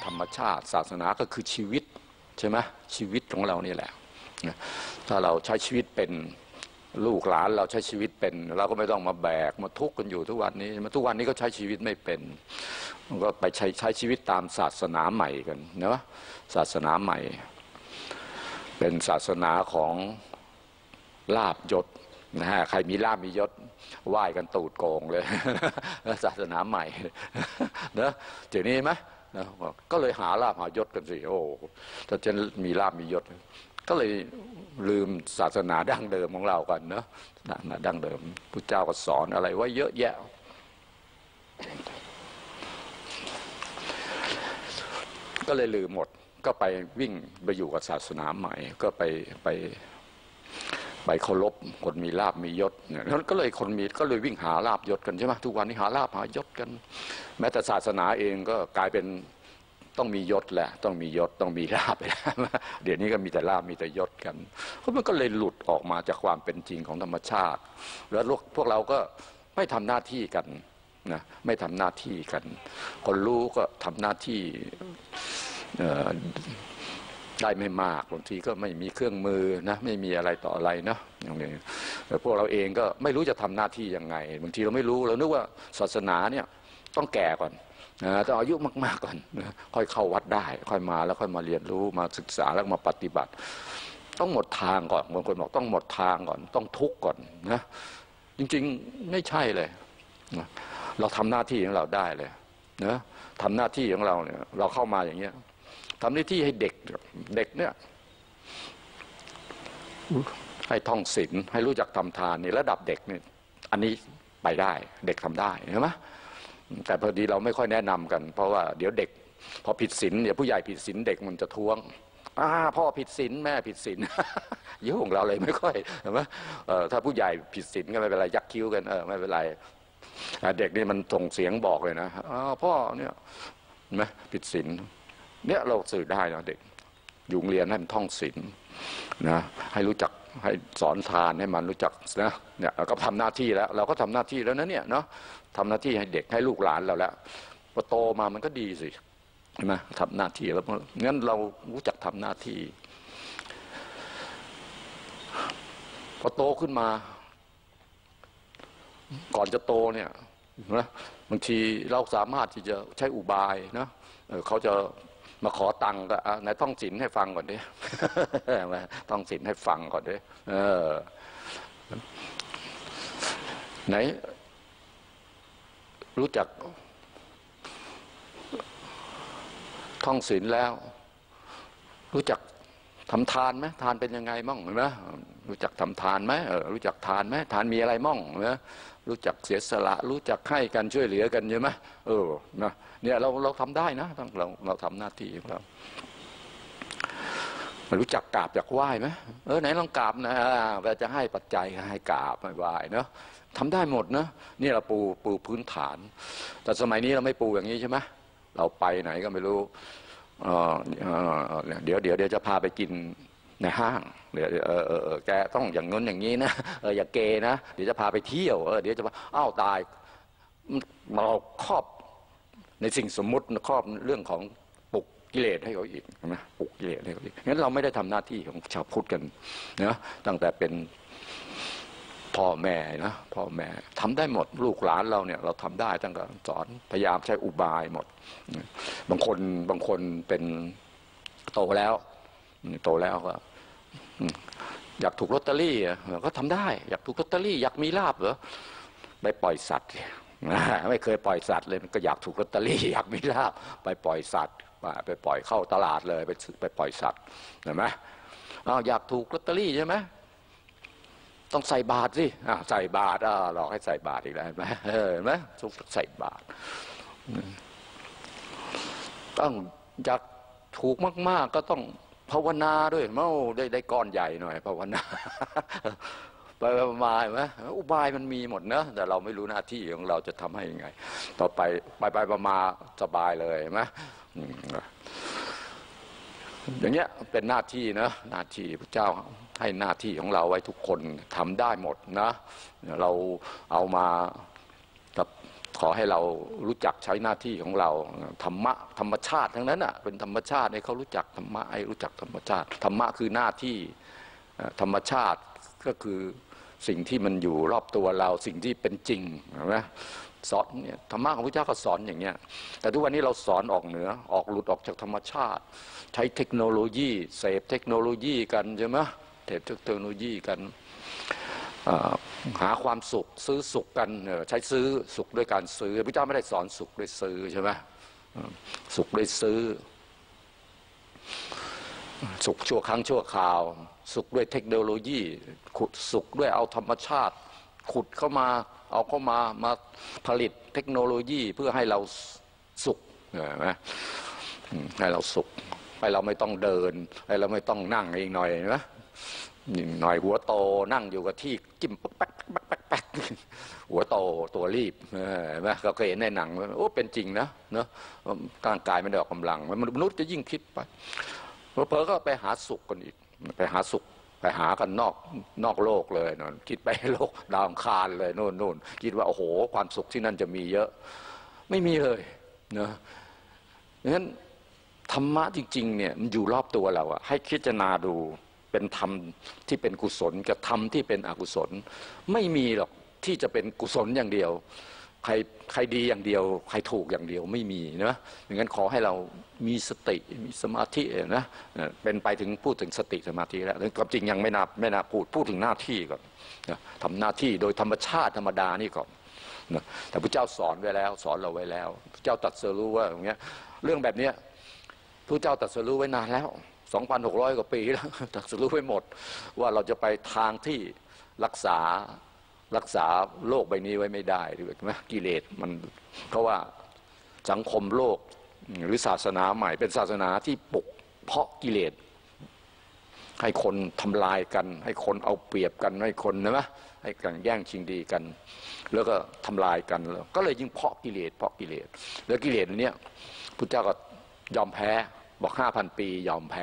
ธรรมชาติศาสนาก็คือชีวิตใช่ไหมชีวิตของเรานี่แหละถ้าเราใช้ชีวิตเป็นลูกหลานเราใช้ชีวิตเป็นเราก็ไม่ต้องมาแบกมาทุกข์กันอยู่ทุกวันนี้ทุกวันนี้ก็ใช้ชีวิตไม่เป็นก็ไปใช้ชีวิตตามศาสนาใหม่กันเนาะศาสนาใหม่เป็นศาสนาของลาภยศนะฮะใครมีลาภมียศไหว้กันตูดโกงเลยศาสนาใหม่นะเดี๋ยวนี้ไหมนะก็เลยหาลาภหายศกันสิโอ้ถ้าจะมีลาภมียศก็เลยลืมศาสนาดั้งเดิมของเรากันเนาะศาสนาดั้งเดิมพุทธเจ้าก็สอนอะไรไว้เยอะแยะก็เลยลืมหมดก็ไปวิ่งไปอยู่กับศาสนาใหม่ก็ไปเคารพคนมีลาภมียศเนี่ยนั้นก็เลยคนมีก็เลยวิ่งหาลาภยศกันใช่ไหมทุกวันนี้หาลาภหายศกันแม้แต่ศาสนาเองก็กลายเป็นต้องมียศแหละต้องมียศต้องมีลาภไปแล้วเดี๋ยวนี้ก็มีแต่ลาภมีแต่ยศกันเพราะมันก็เลยหลุดออกมาจากความเป็นจริงของธรรมชาติแล้วพวกเราก็ไม่ทำหน้าที่กันนะไม่ทำหน้าที่กันคนรู้ก็ทำหน้าที่ได้ไม่มากบางทีก็ไม่มีเครื่องมือนะไม่มีอะไรต่ออะไรเนาะอย่างนี้แต่พวกเราเองก็ไม่รู้จะทำหน้าที่ยังไงบางทีเราไม่รู้เรานึกว่าศาสนาเนี่ยต้องแก่ก่อนต้องอายุมากๆก่อนค่อยเข้าวัดได้ค่อยมาแล้วค่อยมาเรียนรู้มาศึกษาแล้วมาปฏิบัติต้องหมดทางก่อนบางคนบอกต้องหมดทางก่อนต้องทุกข์ก่อนนะจริงๆไม่ใช่เลยเราทำหน้าที่ของเราได้เลยนะทำหน้าที่ของเราเนี่ยเราเข้ามาอย่างเงี้ยทำหน้าที่ให้เด็กเนี่ยให้ท่องศีลให้รู้จักทำทานในระดับเด็กเนี่ยอันนี้ไปได้เด็กทำได้ใช่ไหมแต่พอดีเราไม่ค่อยแนะนำกันเพราะว่าเดี๋ยวเด็กพอผิดศีลเดี๋ยวผู้ใหญ่ผิดศีลเด็กมันจะท้วงพ่อผิดศีลแม่ผิดศีลยุ่งเราเลยไม่ค่อยใช่ไหมถ้าผู้ใหญ่ผิดศีลก็ไม่เป็นไรยักคิ้วกันไม่เป็นไรเด็กนี่มันส่งเสียงบอกเลยนะพ่อเนี่ยเห็นไหมผิดศีลเนี่ยเราสื่อได้นะเด็กอยู่โรงเรียนให้มันท่องศีลนะให้รู้จักให้สอนทานให้มันรู้จักนะเนี่ยเราก็ทำหน้าที่แล้วเราก็ทำหน้าที่แล้วนะเนี่ยเนาะทำหน้าที่ให้เด็กให้ลูกหลานเราแล้วพอโตมามันก็ดีสิใช่ไหมทำหน้าที่แล้วงั้นเรารู้จักทำหน้าที่พอโตขึ้นมาก่อนจะโตเนี่ยนะบางทีเราสามารถที่จะใช้อุบายนะเขาจะมาขอตังค์ก็ไหนท่องศีลให้ฟังก่อนดิท่องศีลให้ฟังก่อนดิไหนรู้จักท่องศีลแล้วรู้จักทำทานไหมทานเป็นยังไงมั่งเห็นไหมรู้จักทำทานไหมรู้จักทานไหมทานมีอะไรมั่งนะรู้จักเสียสละรู้จักให้กันช่วยเหลือกันใช่ไหมนะเนี่ยเราทำได้นะเราทำหน้าที่ของเรารู้จักกราบจักไหว้ไหมไหนลองกราบนะเราจะให้ปัจจัยให้กราบให้ไหว้เนาะทำได้หมดนะนี่เราปูพื้นฐานแต่สมัยนี้เราไม่ปูอย่างนี้ใช่ไหมเราไปไหนก็ไม่รู้เดี๋ยวจะพาไปกินในห้างเดี๋ยวแกต้องอย่างนู้นอย่างนี้นะอย่าเกนะเดี๋ยวจะพาไปเที่ยวเดี๋ยวจะตายเราครอบในสิ่งสมมุติครอบเรื่องของปลุกกิเลสให้เขาอีกนะปลุกกิเลสให้เขาอีกงั้นเราไม่ได้ทำหน้าที่ของชาวพุทธกันนะตั้งแต่เป็นพ่อแม่นะพ่อแม่ทำได้หมดลูกหลานเราเนี่ยเราทำได้ตั้งแต่สอนพยายามใช้อุบายหมดบางคนเป็นโตแล้วก็อยากถูกลอตเตอรี่ก็ทำได้อยากถูกลอตเตอรี่อยากมีลาภเหรอไปปล่อยสัตว์ไม่เคยปล่อยสัตว์เลยก็อยากถูกลอตเตอรี่อยากมีลาภไปปล่อยสัตว์ไปปล่อยเข้าตลาดเลยไปปล่อยสัตว์เห็นไหมอยากถูกลอตเตอรี่ใช่ไหมต้องใส่บาตรสิใส่บาตรหลอกให้ใส่บาตรอีกแล้วเห็นไหมเห็นไหมต้องใส่บาตรต้องอยากถูกมากๆก็ต้องภาวนาด้วยได้ก้อนใหญ่หน่อยภาวนาไปมาเห็นไหมอุบายมันมีหมดเนอะแต่เราไม่รู้หน้าที่ของเราจะทำให้ยังไงต่อไปมาสบายเลยเห็นไหมอย่างเงี้ยเป็นหน้าที่นะหน้าที่พระเจ้าให้หน้าที่ของเราไว้ทุกคนทำได้หมดนะเราเอามากับขอให้เรารู้จักใช้หน้าที่ของเราธรรมะธรรมชาติทั้งนั้นอ่ะเป็นธรรมชาติให้เขารู้จักธรรมะให้รู้จักธรรมชาติธรรมะคือหน้าที่ธรรมชาติก็คือสิ่งที่มันอยู่รอบตัวเราสิ่งที่เป็นจริงนะสอนเนี่ยธรรมะของพระเจ้าก็สอนอย่างเงี้ยแต่ทุกวันนี้เราสอนออกเหนือออกหลุดออกจากธรรมชาติใช้เทคโนโลยีเสพเทคโนโลยีกันใช่ไหมเสพเทคโนโลยีกันหาความสุขซื้อสุขกันใช้ซื้อสุขด้วยการซื้อพระเจ้าไม่ได้สอนสุขด้วยซื้อใช่ไหมสุขด้วยซื้อสุขชั่วครั้งชั่วคราวสุขด้วยเทคโนโลยีขุดสุขด้วยเอาธรรมชาติขุดเข้ามาเอาเข้ามาผลิตเทคโนโลยีเพื่อให้เราสุขนะให้เราสุขให้เราไม่ต้องเดินให้เราไม่ต้องนั่งอีกหน่อยนะหน่อยหัวโตนั่งอยู่กับที่จิ้มแป๊กแป๊กแป๊กแป๊กหัวโตตัวรีบเห็นไหมเราเคยเห็นในหนังโอ้เป็นจริงนะเนอะร่างกายไม่ได้ออกกำลังมนุษย์จะยิ่งคิดไปเพอก็ไปหาสุขกันอีกไปหาสุขไปหากันนอกโลกเลยนนคิดไปโลกดาวอังคารเลยโน่นคิดว่าโอ้โหความสุขที่นั่นจะมีเยอะไม่มีเลยนะดังนั้นธรรมะจริงๆเนี่ยมันอยู่รอบตัวเราอะให้พิจารณาดูเป็นธรรมที่เป็นกุศลกับธรรมที่เป็นอกุศลไม่มีหรอกที่จะเป็นกุศลอย่างเดียวใครดีอย่างเดียวใครถูกอย่างเดียวไม่มีนะอย่างนั้นขอให้เรามีสติมีสมาธินะเป็นไปถึงพูดถึงสติสมาธิแล้วความจริงยังไม่น่าพูดถึงหน้าที่ก่อนนะทำหน้าที่โดยธรรมชาติธรรมดานี่ก่อนนะแต่พระเจ้าสอนไว้แล้วสอนเราไว้แล้วพระเจ้าตรัสรู้ว่าอย่างเงี้ยเรื่องแบบเนี้ยพระเจ้าตรัสรู้ไว้นานแล้ว 2,600 กว่าปีแล้วตรัสรู้ไว้หมดว่าเราจะไปทางที่รักษาโลกใบนี้ไว้ไม่ได้ถูกไหมกิเลสมันเพราะว่าสังคมโลกหรือศาสนาใหม่เป็นศาสนาที่ปลุกเพาะกิเลสให้คนทำลายกันให้คนเอาเปรียบกันให้คนนะให้กันแย่งชิงดีกันแล้วก็ทำลายกันแล้วก็เลยยิ่งเพาะกิเลสแล้วกิเลสเนี้ยพุทธเจ้าก็ยอมแพ้บอก 5,000 ปียอมแพ้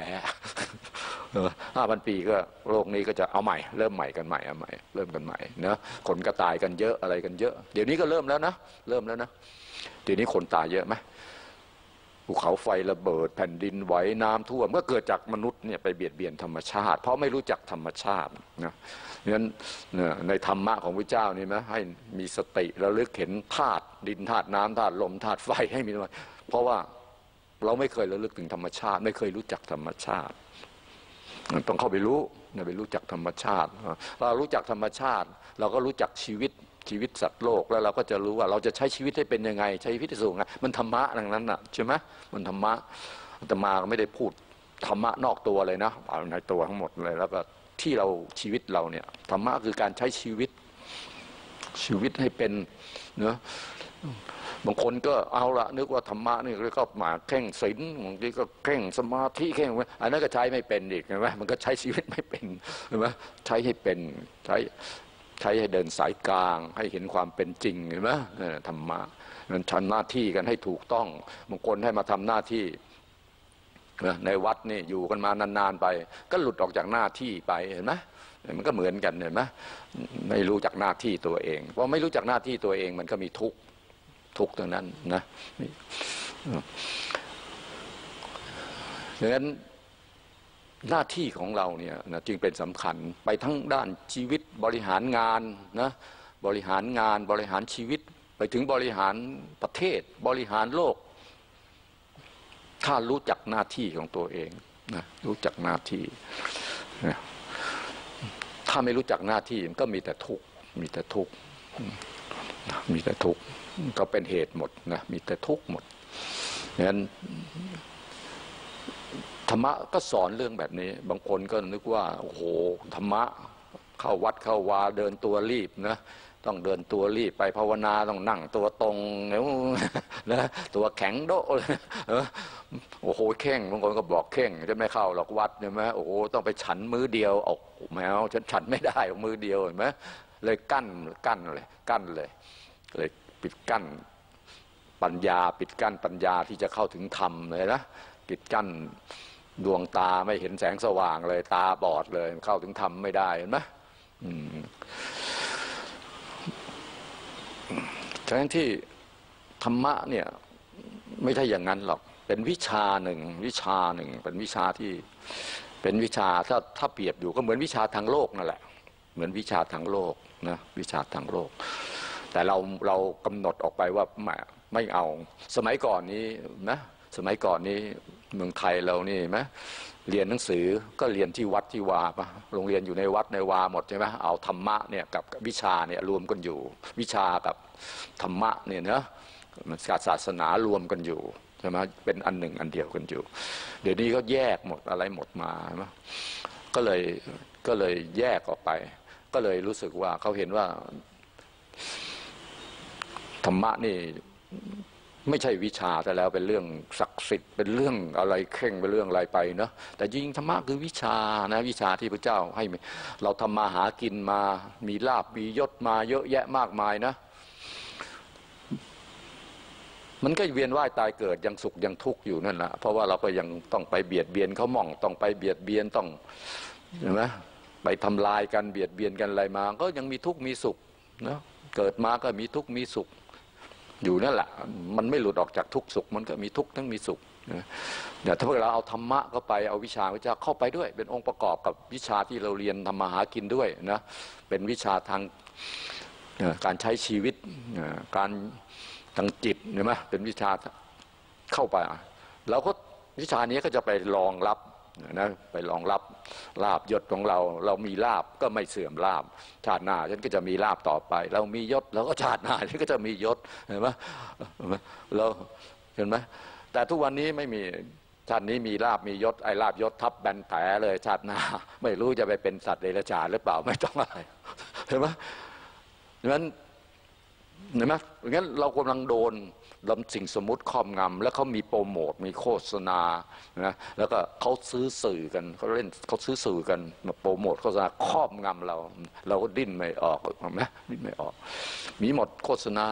5,000 ปีก็โลกนี้ก็จะเอาใหม่เริ่มใหม่กันใหม่เอาใหม่เริ่มกันใหม่นะคนก็ตายกันเยอะอะไรกันเยอะเดี๋ยวนี้ก็เริ่มแล้วนะเดี๋ยวนี้คนตายเยอะไหมภูเขาไฟระเบิดแผ่นดินไหวน้ำท่วมก็เกิดจากมนุษย์เนี่ยไปเบียดเบียนธรรมชาติเพราะไม่รู้จักธรรมชาตินะงั้นในธรรมะของพระเจ้านี่นะให้มีสติระลึกเห็นธาตุดินธาตุน้ำธาตุลมธาตุไฟให้มีเพราะว่าเราไม่เคยระลึกถึงธรรมชาติไม่เคยรู้จักธรรมชาติต้องเข้าไปรู้จักธรรมชาติเรารู้จักธรรมชาติเราก็รู้จักชีวิตสัตว์โลกแล้วเราก็จะรู้ว่าเราจะใช้ชีวิตให้เป็นยังไงใช้ชีวิตให้สูงไงมันธรรมะดังนั้นน่ะใช่ไหมมันธรรมะอาตมาไม่ได้พูดธรรมะนอกตัวเลยนะเอาในตัวทั้งหมดเลยแล้วก็ที่เราชีวิตเราเนี่ยธรรมะคือการใช้ชีวิตให้เป็นเนาะบางคนก็เอาละนึกว่าธรรมะนี่ก็มาเข่งศีลบางทีก็เข่งสมาธิเข่งอันนั้นก็ใช้ไม่เป็นอีกเห็นไหมมันก็ใช้ชีวิตไม่เป็นเห็นไหมใช้ให้เป็นใช้ให้เดินสายกลางให้เห็นความเป็นจริงเห็นไหมธรรมะมันทำหน้าที่กันให้ถูกต้องบางคนให้มาทำหน้าที่ในวัดนี่อยู่กันมานานๆไปก็หลุดออกจากหน้าที่ไปเห็นไหมมันก็เหมือนกันเห็นไหมไม่รู้จักหน้าที่ตัวเองพอไม่รู้จักหน้าที่ตัวเองมันก็มีทุกข์ตรงนั้นนะดังนั้นหน้าที่ของเราเนี่ยนะจึงเป็นสำคัญไปทั้งด้านชีวิตบริหารงานนะบริหารงชีวิตไปถึงบริหารประเทศบริหารโลกถ้ารู้จักหน้าที่ของตัวเองนะรู้จักหน้าที่นะถ้าไม่รู้จักหน้าที่มันก็มีแต่ทุกข์ก็เป็นเหตุหมดนะมีแต่ทุกข์หมดงั้นธรรมะก็สอนเรื่องแบบนี้บางคนก็นึกว่าโอ้โหธรรมะเข้าวัดเข้าวาเดินตัวรีบนะต้องเดินตัวรีบไปภาวนาต้องนั่งตัวตรงนะตัวแข็งโดโอ้โหเข่งบางคนก็บอกเข่งจะไม่เข้าหรอกวัดใช่ไหมโอ้โหต้องไปฉันมื้อเดียวออกแมวฉันไม่ได้มื้อเดียวเห็นไหมเลยกั้นเลยปิดกั้นปัญญาที่จะเข้าถึงธรรมเลยนะปิดกั้นดวงตาไม่เห็นแสงสว่างเลยตาบอดเลยเข้าถึงธรรมไม่ได้เห็นไหมฉะนั้นที่ธรรมะเนี่ยไม่ใช่อย่างนั้นหรอกเป็นวิชาหนึ่งเป็นวิชาที่เป็นวิชาถ้าเปรียบอยู่ก็เหมือนวิชาทางโลกนั่นแหละเหมือนวิชาทางโลกนะวิชาทางโลกแต่เรากำหนดออกไปว่าไม่เอาสมัยก่อนนี้นะสมัยก่อนนี้เมืองไทยเรานี่ไหมเรียนหนังสือก็เรียนที่วัดที่วาปะโรงเรียนอยู่ในวัดในวาหมดใช่ไหมเอาธรรมะเนี่ยกับวิชาเนี่ยรวมกันอยู่วิชากับธรรมะเนี่ยนะศาสนารวมกันอยู่ใช่ไหมเป็นอันหนึ่งอันเดียวกันอยู่เดี๋ยวนี้ก็แยกหมดอะไรหมดมาใช่ไหมก็เลยแยกออกไปก็เลยรู้สึกว่าเขาเห็นว่าธรรมะนี่ไม่ใช่วิชาแต่แล้วเป็นเรื่องศักดิ์สิทธิ์เป็นเรื่องอะไรเข่งเป็นเรื่องอะไรไปเนาะแต่จริงธรรมะคือวิชานะวิชาที่พระเจ้าให้เราทำมาหากินมามีลาภมียศมาเยอะแยะมากมายนะมันก็เวียนว่ายตายเกิดยังสุขยังทุกข์อยู่นั่นแหละเพราะว่าเราก็ยังต้องไปเบียดเบียนเขาหม่องต้องไปเบียดเบียนต้องเห็นไหมไปทำลายกันเบียดเบียนกันอะไรมาก็ยังมีทุกข์มีสุขนะเกิดมาก็มีทุกข์มีสุขอยู่นั่นแหละมันไม่หลุดออกจากทุกข์สุขมันก็มีทุกข์ทั้งมีสุขเดี๋ยวถ้าเราเอาธรรมะเข้าไปเอาวิชาพระเจ้าเข้าไปด้วยเป็นองค์ประกอบกับวิชาที่เราเรียนทำมาหากินด้วยนะเป็นวิชาทางการใช้ชีวิตการทางจิตเห็นไหมเป็นวิชาเข้าไปแล้วก็วิชานี้ก็จะไปรองรับนะไปรองรับลาภยศของเรามีลาภก็ไม่เสื่อมลาภชาติหน้าฉันก็จะมีลาภต่อไปเรามียศเราก็ชาติหน้าฉันก็จะมียศเห็นไหมเราเห็นไหมแต่ทุกวันนี้ไม่มีชาตินี้มีลาภมียศไอ้ลาภยศทับแบนแผลเลยชาติหน้าไม่รู้จะไปเป็นสัตว์เดรัจฉานหรือเปล่าไม่ต้องอะไรเห็นไหมดังนั้นเห็นไหมงั้นเรากำลังโดนสิ่งสมมุติครอบงำแล้วเขามีโปรโมทมีโฆษณานะแล้วก็เขาซื้อสื่อกันเขาซื้อสื่อกันมาโปรโมทโฆษณาครอบงำเราก็ดิ้นไม่ออกเห็นไหมดิ้นไม่ออกมีหมดโฆษณา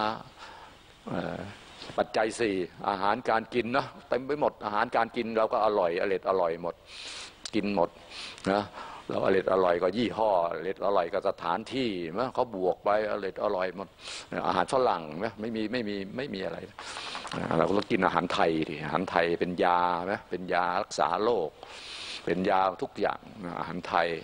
ปัจจัยสี่อาหารการกินนะเต็มไปหมดอาหารการกินเราก็อร่อยอร่อยหมดกินหมดนะเราอร่อยก็ยี่ห้ออร่อยก็สถานที่มั้ยเขาบวกไปอร่อยหมดอาหารฝรั่งมั้ยไม่มีอะไรเราก็ต้องกินอาหารไทยดิอาหารไทยเป็นยามั้ยเป็นยารักษาโรคเป็นยาทุกอย่างอาหารไทย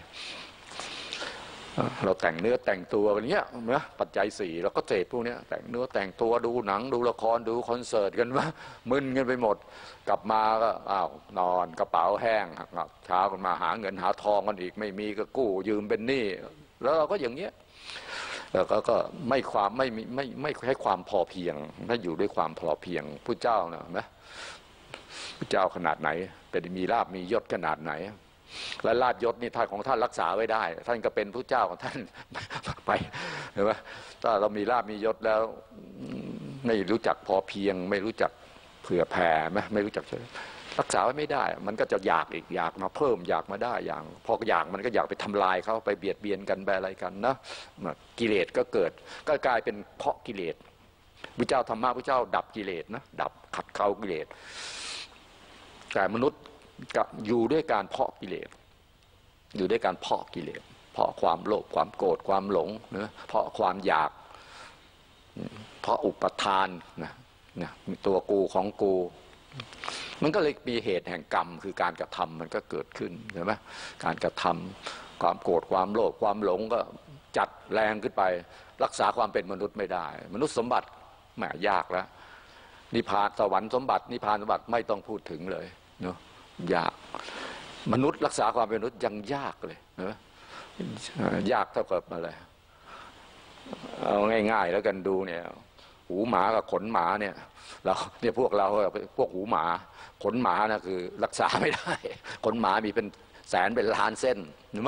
เราแต่งเนื้อแต่งตัวอะไรเงี้ยนะปัจจัยสี่เราก็เสพพวกนี้แต่งเนื้อแต่งตัวดูหนังดูละครดูคอนเสิร์ตกันวะมึนกันไปหมดกลับมาก็นอนกระเป๋าแห้งเช้ากันมาหาเงินหาทองกันอีกไม่มีก็กู้ยืมเป็นหนี้แล้วเราก็อย่างเงี้ยแล้วก็ไม่ให้ความพอเพียงถ้าอยู่ด้วยความพอเพียงผู้เจ้านะผู้เจ้าขนาดไหนเป็นมีลาภมียศขนาดไหนและลาภยศนี่ท่านของท่านรักษาไว้ได้ท่านก็เป็นผู้เจ้าของท่านไปเห็นไหมถ้าเรามีลาภมียศแล้วไม่รู้จักพอเพียงไม่รู้จักเผื่อแผ่ไม่รู้จักรักษาไว้ไม่ได้มันก็จะอยากอีกอยากมาเพิ่มอยากมาได้อย่างพออยากมันก็อยากไปทำลายเขาไปเบียดเบียนกันไปอะไรกันนะกิเลสก็เกิดก็กลายเป็นเพราะกิเลสพระเจ้าธรรมะพระเจ้าดับกิเลสนะดับขัดเกลากิเลสแต่มนุษย์กับอยู่ด้วยการเพาะกิเลสอยู่ด้วยการเพาะกิเลสเพาะความโลภความโกรธความหลงนะเพาะความอยากเพาะอุปทานนะตัวกูของกูมันก็เลยมีเหตุแห่งกรรมคือการกระทำมันก็เกิดขึ้นใช่ไหมการกระทำความโกรธความโลภความหลงก็จัดแรงขึ้นไปรักษาความเป็นมนุษย์ไม่ได้มนุษย์สมบัติแหมยากแล้วนิพพานสวรรค์สมบัตินิพพานสมบัติไม่ต้องพูดถึงเลยเนาะยากมนุษย์รักษาความเป็นมนุษย์ยังยากเลยนะยากเท่ากับอะไรเอาง่ายๆแล้วกันดูเนี่ยหูหมากับขนหมาเนี่ยพวกเราพวกหูหมาขนหมานะคือรักษาไม่ได้ขนหมามีเป็นแสนเป็นล้านเส้นเห็นไหม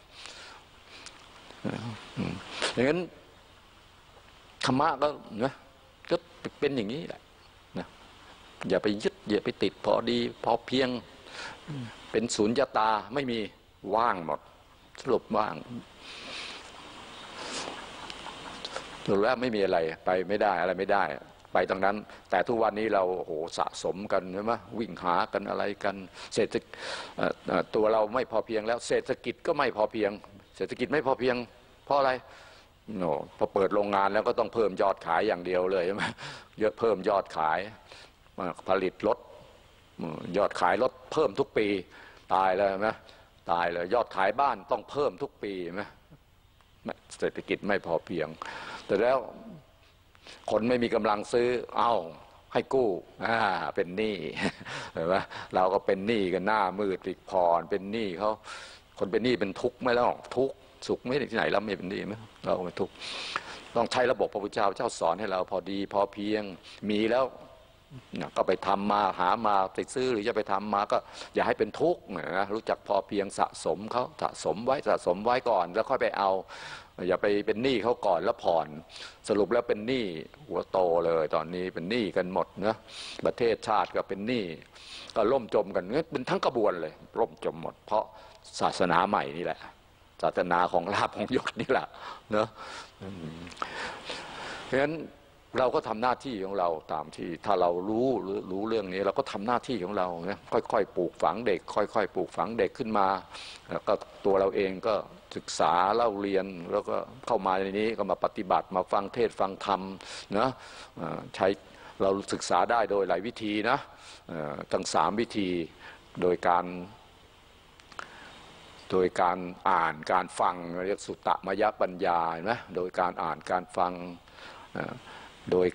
อย่างนั้นธรรมะก็นะก็เป็นอย่างนี้แหละนะอย่าไปยึดอย่าไปติดพอดีพอเพียงเป็นสุญญตาไม่มีว่างหมดสรุปว่างสรุปแล้วไม่มีอะไรไปไม่ได้อะไรไม่ได้ไปตรงนั้นแต่ทุกวันนี้เราโอ้โหสะสมกันใช่ไหมวิ่งหากันอะไรกันเศรษฐกิจตัวเราไม่พอเพียงแล้วเศรษฐกิจก็ไม่พอเพียงเศรษฐกิจไม่พอเพียงเพราะอะไรโน่พอเปิดโรงงานแล้วก็ต้องเพิ่มยอดขายอย่างเดียวเลยใช่ไหมเยอะเพิ่มยอดขายผลิตลดยอดขายลดเพิ่มทุกปีตายเลยไหมตายเลยยอดขายบ้านต้องเพิ่มทุกปีไหมเศรษฐกิจไม่พอเพียงแต่แล้วคนไม่มีกำลังซื้อเอาให้กู้เป็นหนี้เห็นไหมเราก็เป็นหนี้กันหน้ามืดปิดผ่อนเป็นหนี้เขาคนเป็นหนี้เป็นทุกข์ไหมแล้วทุกข์สุขไม่ได้ที่ไหนแล้วไม่เป็นหนี้ไหมเราก็ไม่ทุกข์ต้องใช้ระบบพระพุทธเจ้าสอนให้เราพอดีพอเพียงมีแล้วก็ไปทำมาหามาไปซื้อหรือจะไปทำมาก็อย่าให้เป็นทุกข์นะรู้จักพอเพียงสะสมเขาสะสมไว้ก่อนแล้วค่อยไปเอาอย่าไปเป็นหนี้เขาก่อนแล้วผ่อนสรุปแล้วเป็นหนี้หัวโตเลยตอนนี้เป็นหนี้กันหมดนะประเทศชาติก็เป็นหนี้ก็ล่มจมกันเป็นทั้งกระบวนเลยล่มจมหมดเพราะศาสนาใหม่นี่แหละศาสนาของลาภของยศนี่แหละเนอะเพราะฉะนั้นเราก็ทำหน้าที่ของเราตามที่ถ้าเรารู้เรื่องนี้เราก็ทำหน้าที่ของเรานะค่อยๆปลูกฝังเด็กค่อยๆปลูกฝังเด็กขึ้นมาแล้วก็ตัวเราเองก็ศึกษาเล่าเรียนแล้วก็เข้ามาในนี้ก็มาปฏิบัติมาฟังเทศฟังธรรมนะใช้เราศึกษาได้โดยหลายวิธีนะทั้ง3 วิธีโดยการอ่านการฟังเรียกสุตตมยปัญญาเห็นไหมโดยการอ่านการฟังโดย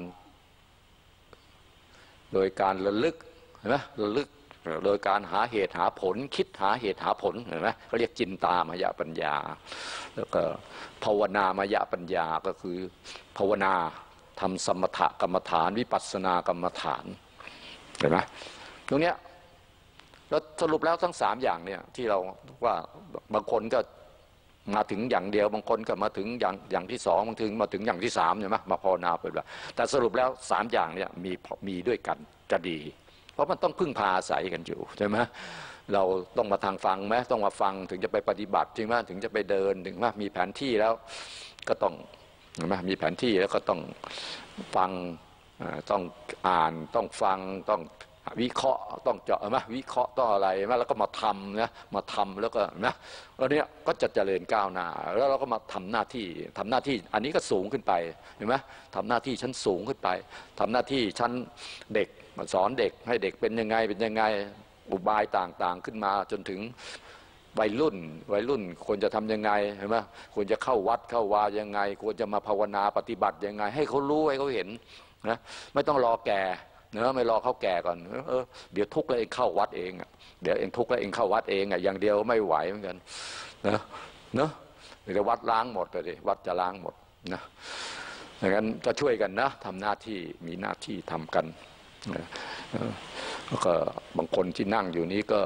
การระลึกเห็นไหมระลึกโดยการหาเหตุหาผลคิดหาเหตุหาผลเห็นไหมเขาเรียกจินตามยปัญญาแล้วก็ภาวนามยปัญญาก็คือภาวนาทำสมถกรรมฐานวิปัสสนากรรมฐานเห็นไหมตรงเนี้ยแล้วสรุปแล้วทั้ง3อย่างเนี่ยที่เราว่าบางคนก็มาถึงอย่างเดียวบางคนก็มาถึงอย่างที่2บางทีมาถึงอย่างที่3ใช่ไหมมาภาวนาไปแล้วแต่สรุปแล้ว3อย่างเนี่ยมีด้วยกันจะดีเพราะมันต้องพึ่งพาอาศัยกันอยู่ใช่ไหมเราต้องมาทางฟังไหมต้องมาฟังถึงจะไปปฏิบัติจริงไหมถึงจะไปเดินถึงว่ามีแผนที่แล้วก็ต้องใช่ไหมมีแผนที่แล้วก็ต้องฟังต้องอ่านต้องฟังต้องวิเคราะห์ต้องเจาะไหมวิเคราะห์ต้องอะไรไหมแล้วก็มาทำนะมาทำแล้วก็นะแล้วเนี้ยก็จะเจริญก้าวหน้าแล้วเราก็มาทำหน้าที่อันนี้ก็สูงขึ้นไปเห็นไหมทำหน้าที่ชั้นสูงขึ้นไปทำหน้าที่ชั้นเด็กมาสอนเด็กให้เด็กเป็นยังไงอุบายต่างๆขึ้นมาจนถึงวัยรุ่นควรจะทำยังไงเห็นไหมควรจะเข้าวัดเข้าวายังไงควรจะมาภาวนาปฏิบัติยังไงให้เขารู้ให้เขาเห็นนะไม่ต้องรอแก่เนอะไม่รอเขาแก่ก่อนเดี๋ยวทุกข์แล้วเองเข้าวัดเองเดี๋ยวเองทุกข์แล้วเองเข้าวัดเองอย่างเดียวไม่ไหวเหมือนกันเนอะเดี๋ยววัดล้างหมดเลยวัดจะล้างหมดนะดังนั้นก็ช่วยกันนะทำหน้าที่มีหน้าที่ทำกันแล้วก็บางคนที่นั่งอยู่นี้ก็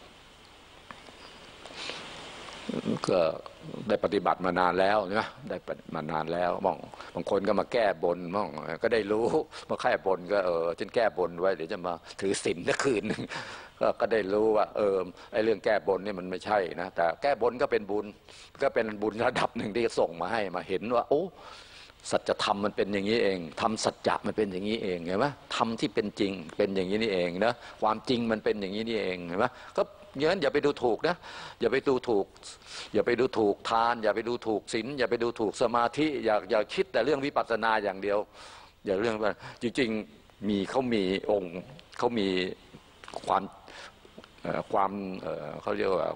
ได้ปฏิบัติมานานแล้วนะได้มานานแล้วบางคนก็มาแก้บนบ้างก็ได้รู้มาแก้บนก็ฉันแก้บนไว้เดี๋ยวจะมาถือศีลสักคืนนึงก็ได้รู้ว่าไอ้เรื่องแก้บนนี่มันไม่ใช่นะแต่แก้บนก็เป็นบุญระดับหนึ่งที่ส่งมาให้มาเห็นว่าโอ้สัจธรรมมันเป็นอย่างนี้เองทำสัจจะมันเป็นอย่างนี้เองเห็นไหมทำที่เป็นจริงเป็นอย่างนี้นี่เองนะความจริงมันเป็นอย่างนี้นี่เองเห็นไหมก็งั้นอย่าไปดูถูกนะอย่าไปดูถูกทานอย่าไปดูถูกศีลอย่าไปดูถูกสมาธิอย่าคิดแต่เรื่องวิปัสสนาอย่างเดียวอย่าเรื่องว่าจริงๆเขามีองค์เขามีความเขาเรียกว่า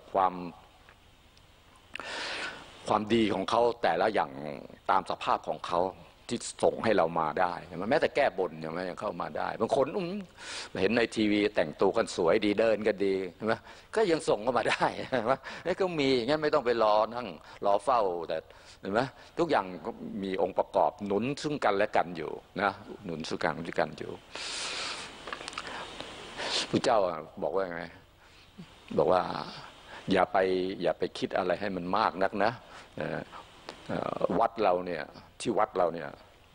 ความดีของเขาแต่ละอย่างตามสภาพของเขาที่ส่งให้เรามาได้แม้แต่แก้บนยังเข้ามาได้บางคนเห็นในทีวีแต่งตัวกันสวยดีเดินกันดีใช่ไหมก็ยังส่งเข้ามาได้ใช่ไหมนี่ก็มีงั้นไม่ต้องไปรอนั่งรอเฝ้าแต่เห็นไหมทุกอย่างก็มีองค์ประกอบหนุนซึ่งกันและกันอยู่นะหนุนซึ่งกันและกันอยู่พระเจ้าบอกว่าไงบอกว่าอย่าไปคิดอะไรให้มันมากนักนะวัดเราเนี่ยที่วัดเราเนี่ย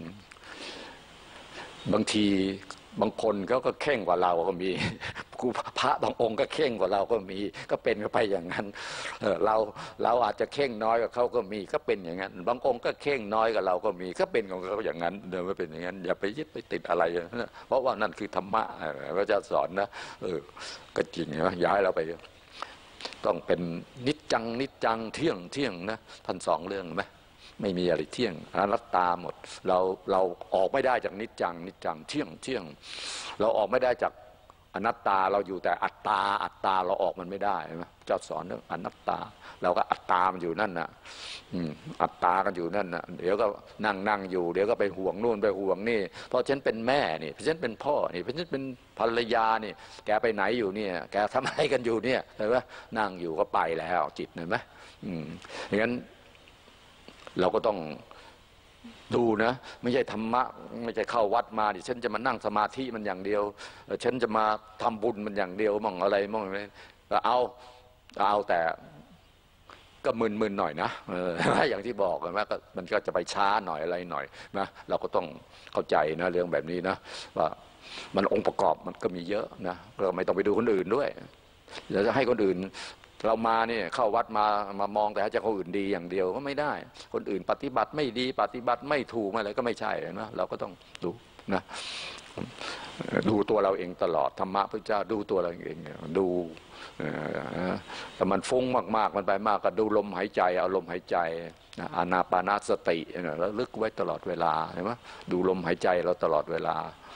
บางทีบางคนเขาก็เข่งกว่าเราก็มีครูพระบางองค์ก็เข่งกว่าเราก็มีก็เป็นไปอย่างนั้นเราอาจจะเข่งน้อยกว่าเขาก็มีก็เป็นอย่างนั้นบางองค์ก็เข่งน้อยกว่าเราก็มีก็เป็นของเขาอย่างนั้นเดินไม่เป็นอย่างนั้นอย่าไปยึดไปติดอะไรนะเพราะว่านั่นคือธรรมะพระเจ้าสอนนะก็จริงนะย้ายเราไปต้องเป็นนิจจังเที่ยงนะท่าน2 เรื่องไหมไม่มีอะไรเที่ยงอนัตตาหมดเราออกไม่ได้จากนิจจังเที่ยงเราออกไม่ได้จากอนัตตาเราอยู่แต่อัตตาเราออกมันไม่ได้ใช่ไหมเจ้าสอนเรื่องอนัตตาเราก็อัตตามันอยู่นั่นน่ะอัตตากันอยู่นั่นน่ะเดี๋ยวก็นั่งอยู่เดี๋ยวก็ไปห่วงนู่นไปห่วงนี่เพราะฉันเป็นแม่นี่เพราะฉันเป็นพ่อนี่เพราะฉันเป็นภรรยานี่แกไปไหนอยู่เนี่ยแกทำอะไรกันอยู่เนี่ยเห็นไหมนั่งอยู่ก็ไปแล้วจิตเห็นไหมอย่างนั้นเราก็ต้องดูนะไม่ใช่ธรรมะไม่ใช่เข้าวัดมาดิฉันจะมานั่งสมาธิมันอย่างเดียวฉันจะมาทำบุญมันอย่างเดียวมั่งอะไรมั่งอะไรเอาแต่ก็มึนหน่อยนะอย่างที่บอกกันว่ามันก็จะไปช้าหน่อยอะไรหน่อยนะเราก็ต้องเข้าใจนะเรื่องแบบนี้นะว่ามันองค์ประกอบมันก็มีเยอะนะเราไม่ต้องไปดูคนอื่นด้วยเดี๋ยวจะให้คนอื่นเรามาเนี่ยเข้าวัดมามองแต่จะคนอื่นดีอย่างเดียวก็ไม่ได้คนอื่นปฏิบัติไม่ดีปฏิบัติไม่ถูกอะไรก็ไม่ใช่นะเราก็ต้องดูนะดูตัวเราเองตลอดธรรมะพระเจ้าดูตัวเราเองดูแต่มันฟุ้งมากๆมันไปมากก็ดูลมหายใจเอาลมหายใจอานาปานสติแล้วลึกไว้ตลอดเวลาเห็นไหมดูลมหายใจเราตลอดเวลา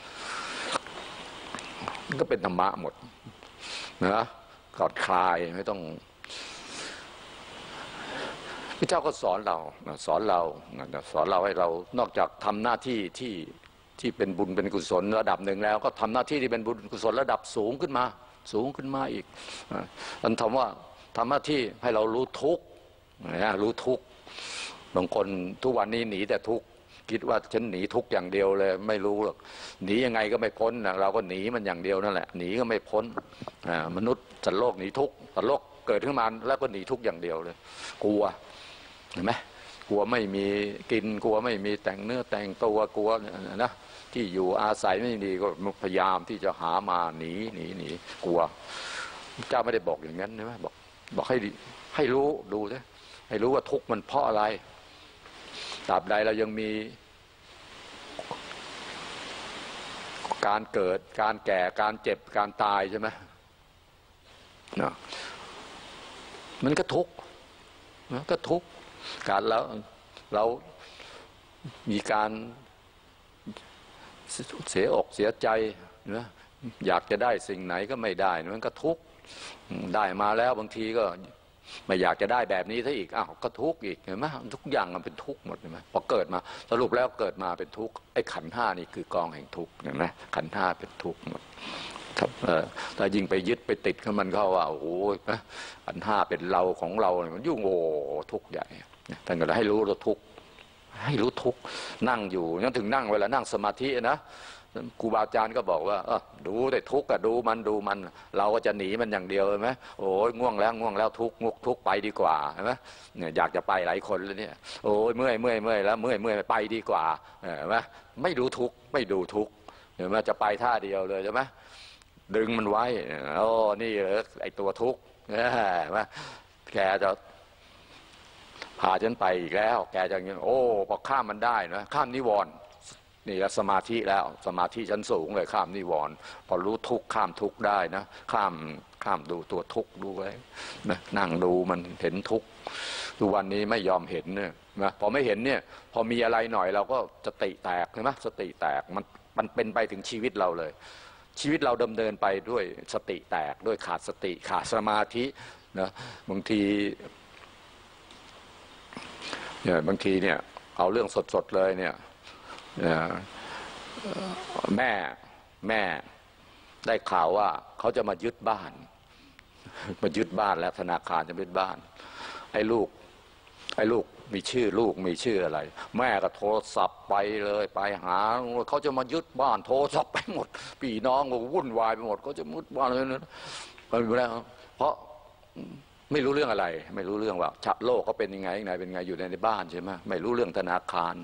ก็เป็นธรรมะหมดนะกอดคลายไม่ต้องพระเจ้าก็สอนเราให้เรานอกจากทำหน้าที่ที่เป็นบุญเป็นกุศลระดับหนึ่งแล้วก็ทำหน้าที่ที่เป็นบุญกุศลระดับสูงขึ้นมาอีกท่านทำหน้าที่ให้เรารู้ทุกข์รู้ทุกข์บางคนทุกวันนี้หนีแต่ทุกข์คิดว่าฉันหนีทุกข์อย่างเดียวเลยไม่รู้หรอกหนียังไงก็ไม่พ้นเราก็หนีมันอย่างเดียวนั่นแหละหนีก็ไม่พ้นมนุษย์สัตว์โลกหนีทุกข์สัตว์โลกเกิดขึ้นมาแล้วก็หนีทุกข์อย่างเดียวเลยกลัวเห็นไหมกลัวไม่มีกินกลัวไม่มีแต่งเนื้อแต่งตัวกลัวนะที่อยู่อาศัยไม่ดีก็พยายามที่จะหามาหนีกลัวเจ้าไม่ได้บอกอย่างนั้นใช่ไหมบอกให้รู้ดูใช่ให้รู้ว่าทุกข์มันเพราะอะไรตราบใดเรายังมีการเกิดการแก่การเจ็บการตายใช่ไหมนะมันก็ทุกข์การเรามีการเสียอกเสียใจนะอยากจะได้สิ่งไหนก็ไม่ได้มันก็ทุกข์ได้มาแล้วบางทีก็ไม่อยากจะได้แบบนี้ซะอีกก็ทุกข์อีกเห็นไหมทุกอย่างมันเป็นทุกข์หมดเห็นไหมพอเกิดมาสรุปแล้วเกิดมาเป็นทุกข์ไอ้ขันธ์ห้านี่คือกองแห่งทุกข์เห็นไหมขันธ์ห้าเป็นทุกข์หมดถ้ายิ่งไปยึดไปติดกับมันเข้าว่าโอ้ยขันธ์ห้าเป็นเราของเราเนี่ยมันยุ่งทุกข์ใหญ่ท่านก็เลยให้รู้เราทุกข์นั่งอยู่นั่นถึงนั่งเวลานั่งสมาธินะครูบาอาจารย์ก็บอกว่าดูแต่ทุกข์ดูมันเราก็จะหนีมันอย่างเดียวใช่ไหมโอ้ยง่วงแล้วทุกข์ไปดีกว่าใช่ไหมเนี่ยอยากจะไปหลายคนแล้วเนี่ยโอ้ยเมื่อยแล้วเมื่อยไปดีกว่าใช่ไหมไม่ดูทุกข์เห็นไหมจะไปท่าเดียวเลยใช่ไหมดึงมันไว้นี่เหรอไอตัวทุกข์ใช่ไหมแกจะพาฉันไปอีกแล้วแกจะอย่างนี้พอข้ามมันได้นะข้ามนิวรณ์นี่ละสมาธิแล้วสมาธิชั้นสูงเลยข้ามนิวรณ์พอรู้ทุกข์ข้ามทุกข์ได้นะข้ามดูตัวทุกข์ดูไว้นะนั่งดูมันเห็นทุกข์ทุกวันนี้ไม่ยอมเห็นเนี่ยนะพอไม่เห็นเนี่ยพอมีอะไรหน่อยเราก็สติแตกใช่ไหมสติแตกมันเป็นไปถึงชีวิตเราเลยชีวิตเราดำเนินไปด้วยสติแตกด้วยขาดสติขาดสมาธินะบางทีเนี่ยเอาเรื่องสดเลยเนี่ยแม่ได้ข่าวว่าเขาจะมายึดบ้านแล้วธนาคารจะยึดบ้านไอ้ลูกมีชื่อลูกมีชื่ออะไรแม่ก็โทรศัพท์ไปเลยไปหาเขาจะมายึดบ้านโทรศัพท์ไปหมดพี่น้องก็วุ่นวายไปหมดเขาจะยึดบ้านเลยนะไปแล้วเพราะไม่รู้เรื่องอะไรไม่รู้เรื่องว่าโลกเขาเป็นยังไงอยู่ในบ้านใช่ไหมไม่รู้เรื่องธนาคาร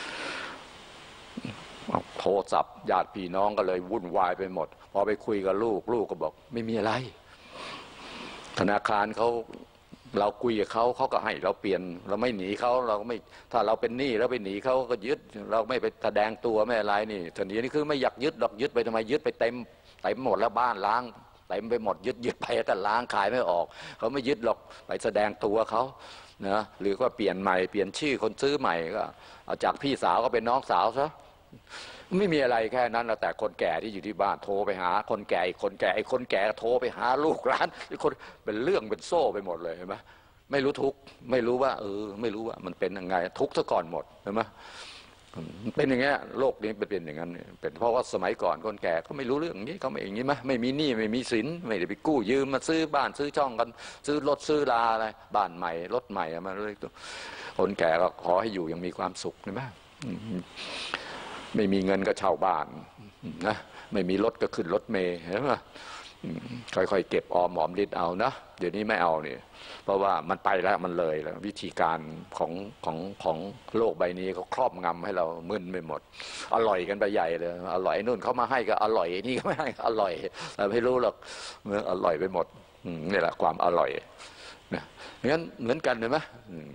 โทรศัพท์ญาติพี่น้องก็เลยวุ่นวายไปหมดพอไปคุยกับลูกก็บอกไม่มีอะไรธนาคารเราคุยกับเขาก็ให้เราเปลี่ยนเราไม่หนีเขาเราไม่ถ้าเราเป็นหนี้แล้วไปหนีเขาก็ยึดเราไม่ไปแสดงตัวไม่อะไรนี่ทีนี้นี่คือไม่อยากยึดหรอกยึดไปทำไมยึดไปเต็มหมดแล้วบ้านล้างเต็มไปหมดยึดไปแต่ล้างขายไม่ออกเขาไม่ยึดหรอกไปแสดงตัวเขานะหรือก็เปลี่ยนใหม่เปลี่ยนชื่อคนซื้อใหม่ก็เอาจากพี่สาวก็เป็นน้องสาวซะไม่มีอะไรแค่นั้นแล้วแต่คนแก่ที่อยู่ที่บ้านโทรไปหาคนแก่อีกคนแก่ไอ้คนแก่โทรไปหาลูกหลานไอ้คนเป็นเรื่องเป็นโซ่ไปหมดเลยเห็นไหมไม่รู้ทุกไม่รู้ว่าไม่รู้ว่ามันเป็นยังไงทุกซะก่อนหมดเห็นไหมเป็นอย่างเงี้ยโลกนี้เป็นอย่างนั้นเป็นเพราะว่าสมัยก่อนคนแก่ก็ไม่รู้เรื่องนี้เขาไม่อย่างนี้ไหมไม่มีหนี้ไม่มีสินไม่ได้ไปกู้ยืมมาซื้อบ้านซื้อช่องกันซื้อรถซื้อลาอะไรบ้านใหม่รถใหม่มาเลยคนแก่ก็ขอให้อยู่ยังมีความสุขใช่ไหมไม่มีเงินก็เช่าบ้านนะไม่มีรถก็ขึ้นรถเมล์เห็นไหมค่อยๆเก็บออมหอมริดเอานะเดี๋ยวนี้ไม่เอาเนี่ยเพราะว่ามันไปแล้วมันเลยแล้ววิธีการของโลกใบนี้เขาครอบงำให้เรามึนไปหมดอร่อยกันไปใหญ่เลยอร่อยนู่นเขามาให้ก็อร่อยนี่ก็ไม่ให้อร่อยเราไม่รู้หรอกอร่อยไปหมดนี่แหละความอร่อยนะงั้นเหมือนกันเลยไหม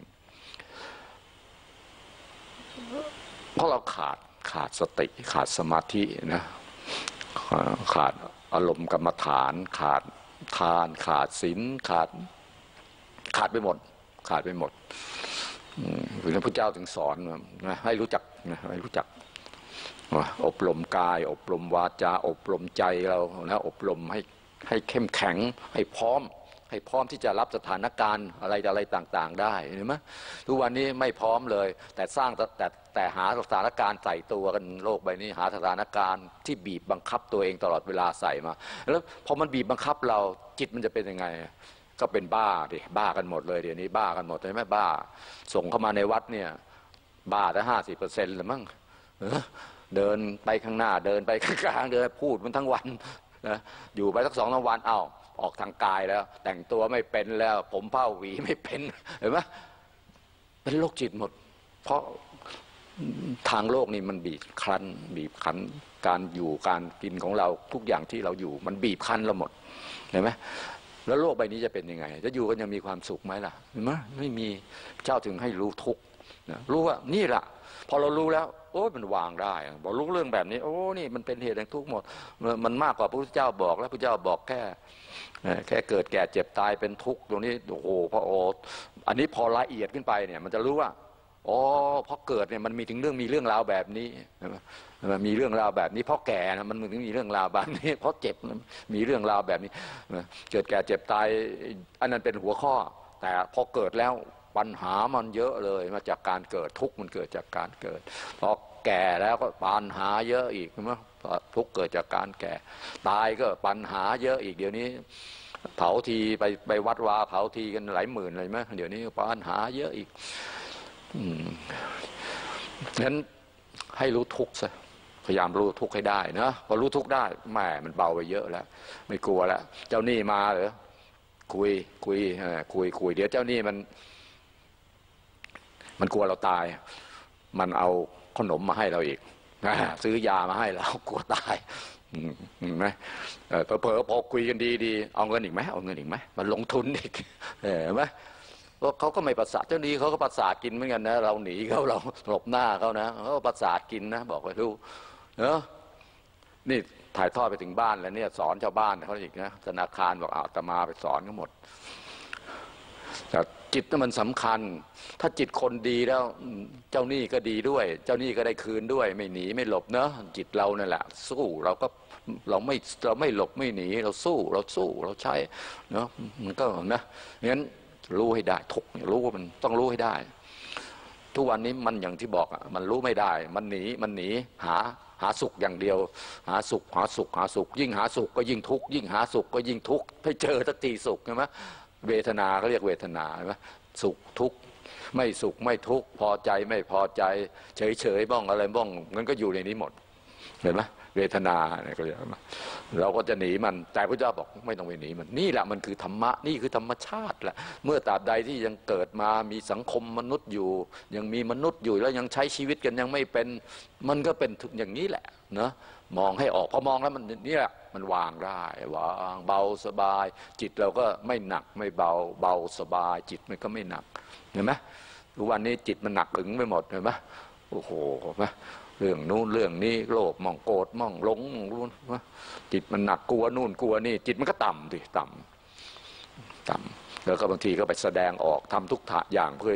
เพราะเราขาดสติขาดสมาธินะขาดอารมณ์กรรมฐานขาดทานขาดศีลขาดไปหมดพระพุทธเจ้าถึงสอนนะให้รู้จักนะให้รู้จักอบรมกายอบรมวาจาอบรมใจเรานะอบรมให้เข้มแข็งให้พร้อมที่จะรับสถานการณ์อะไรต่างๆได้เห็นไหมทุกวันนี้ไม่พร้อมเลยแต่สร้างแต่หาสถานการณ์ใส่ตัวกันโลกใบนี้หาสถานการณ์ที่บีบบังคับตัวเองตลอดเวลาใส่มาแล้วพอมันบีบบังคับเราจิตมันจะเป็นยังไงก็เป็นบ้าดิบ้ากันหมดเลยเดี๋ยวนี้บ้ากันหมดใช่ไหมบ้าส่งเข้ามาในวัดเนี่ยบ้าได้50%เลยมั้งเดินไปข้างหน้าเดินไปข้างกลางเดินพูดมันทั้งวันนะอยู่ไปสัก2-3 วันออกทางกายแล้วแต่งตัวไม่เป็นแล้วผมเผ้าหวีไม่เป็นเห็นไหมเป็นโรคจิตหมดเพราะทางโลกนี่มันบีบคั้นการอยู่การกินของเราทุกอย่างที่เราอยู่มันบีบคั้นเราหมดเห็นไหมแล้วโลกใบนี้จะเป็นยังไงจะอยู่กันยังมีความสุขไหมล่ะเห็นไหมไม่มีเจ้าถึงให้รู้ทุกข์รู้ว่านี่แหละพอเรารู้แล้วโอ้ยมันวางได้บอกรู้เรื่องแบบนี้โอ้นี่มันเป็นเหตุแห่งทุกข์หมดมันมากกว่าพระพุทธเจ้าบอกแล้วพระพุทธเจ้าบอกแค่เกิดแก่เจ็บตายเป็นทุกข์ตรงนี้โอ้โหพระโอษฐ์อันนี้พอละเอียดขึ้นไปเนี่ยมันจะรู้ว่าอ๋อเพราะเกิดเนี่ยมันมีถึงมีเรื่องราวแบบนี้มันมีเรื่องราวแบบนี้เพราะแก่นะมันถึงมีเรื่องราวแบบนี้เพราะเจ็บมีเรื่องราวแบบนี้เกิดแก่เจ็บตายอันนั้นเป็นหัวข้อแต่พอเกิดแล้วปัญหามันเยอะเลยมาจากการเกิดทุกข์มันเกิดจากการเกิดพอแก่แล้วก็ปัญหาเยอะอีกใช่ไหมทุกข์เกิดจากการแก่ตายก็ปัญหาเยอะอีกเดี๋ยวนี้เผาทีไปวัดวาเผาทีกันหลายหมื่นเลยไหมเดี๋ยวนี้ปัญหาเยอะอีกงั้นให้รู้ทุกข์ซะพยายามรู้ทุกข์ให้ได้นะพอรู้ทุกข์ได้แหมมันเบาไปเยอะแล้วไม่กลัวแล้วเจ้าหนี้มาเหรอคุยเดี๋ยวเจ้าหนี้มันกลัวเราตายมันเอาขนมมาให้เราอีกซื้อยามาให้เรากลัวตายเห็นไหมเผลอพอคุยกันดีเอาเงินอีกไหมมันลงทุนอีกเห็นไหมเขาก็ไม่ประสาทเจ้านี้เขาก็ประสาทกินเหมือนกันนะเราหนีเขาเราหลบหน้าเขานะเขาก็ประสาทกินนะบอกไปดูนี่ถ่ายทอดไปถึงบ้านแล้วเนี่ยสอนชาวบ้านเขาอีกนะธนาคารบอกอาตมาไปสอนเขาหมดแต่จิตนั้นมันสำคัญถ้าจิตคนดีแล้วเจ้าหนี้ก็ดีด้วยเจ้าหนี้ก็ได้คืนด้วยไม่หนีไม่หลบเนอะจิตเรานั่นแหละสู้เราไม่หลบไม่หนีเราสู้เราใช้เนาะมันก็นะงั้นรู้ให้ได้ทุกรู้ว่ามันต้องรู้ให้ได้ทุกวันนี้มันอย่างที่บอกมันรู้ไม่ได้มันหนีหาสุขอย่างเดียวหาสุขยิ่งหาสุขก็ยิ่งทุกข์ยิ่งหาสุขก็ยิ่งทุกข์ไม่เจอสักทีสุขใช่ไหมเวทนาเขาเรียกเวทนาใช่ไหมสุขทุกข์ไม่สุขไม่ทุกข์พอใจไม่พอใจเฉยบ้างอะไรบ้างมันก็อยู่ในนี้หมดเห็นไหมเวทนาเนี่ยก็เรียกเราก็จะหนีมันแต่พระเจ้าบอกไม่ต้องไปหนีมันนี่แหละมันคือธรรมะนี่คือธรรมชาติแหละเมื่อตราบใดที่ยังเกิดมามีสังคมมนุษย์อยู่ยังมีมนุษย์อยู่แล้วยังใช้ชีวิตกันยังไม่เป็นมันก็เป็นอย่างนี้แหละเนาะมองให้ออกพอมองแล้วมันนี่แหละมันวางได้วางเบาสบายจิตเราก็ไม่หนักไม่เบาสบายจิตมันก็ไม่หนักเห็นไหมทุกวันนี้จิตมันหนักอึ๋งไปหมดเห็นไหมโอ้โหเห็นไหมเรื่องนู้นเรื่องนี้โลภมั่งโกรธมั่งหลงจิตมันหนักกลัวนู่นกลัวนี่จิตมันก็ต่ำแล้วก็บางทีก็ไปแสดงออกทำทุกอย่างเพื่อ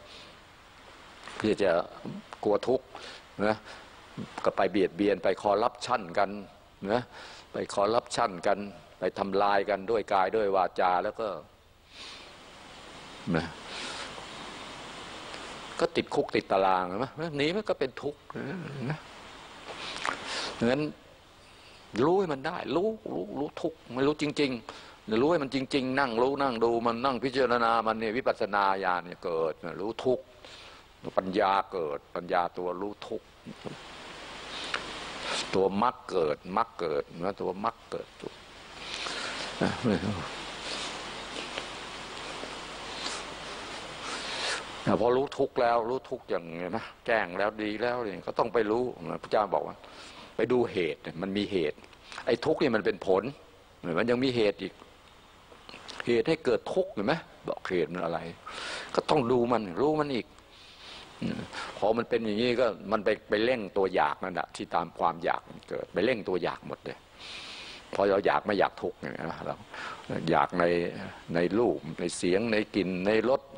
จะกลัวทุกข์นะก็ไปเบียดเบียนไปคอร์รัปชันกันนะไปคอร์รัปชันกันไปทำลายกันด้วยกายด้วยวาจาแล้วก็นะก็ติดคุกติดตารางนะหนีมันก็เป็นทุกข์นะงั้นรู้ให้มันได้รู้ทุกข์ไม่รู้จริงๆรู้ให้มันจริงๆนั่งรู้นั่งดูมันนั่งพิจารณามันเนี่ยวิปัสสนาญาณเนี่ยเกิดรู้ทุกข์ปัญญาเกิดปัญญาตัวรู้ทุกข์ตัวมรรคเกิดนะตัวมรรคเกิดพอรู้ทุกข์แล้วรู้ทุกข์อย่างนี้นะแจ้งแล้วดีแล้วนี่ก็ต้องไปรู้พระเจ้าบอกว่าไปดูเหตุมันมีเหตุไอ้ทุกข์นี่มันเป็นผลมันยังมีเหตุอีกเหตุให้เกิดทุกข์เห็นไหมบอกเหตุมันอะไรก็ต้องดูมันรู้มันอีกพอมันเป็นอย่างนี้ก็มันไปเร่งตัวอยากนั่นแหละที่ตามความอยากมันเกิดไปเร่งตัวอยากหมดเลยพอเราอยากไม่อยากทุกข์เนี่ยนะเราอยากในรูปในเสียงในกลิ่นในรส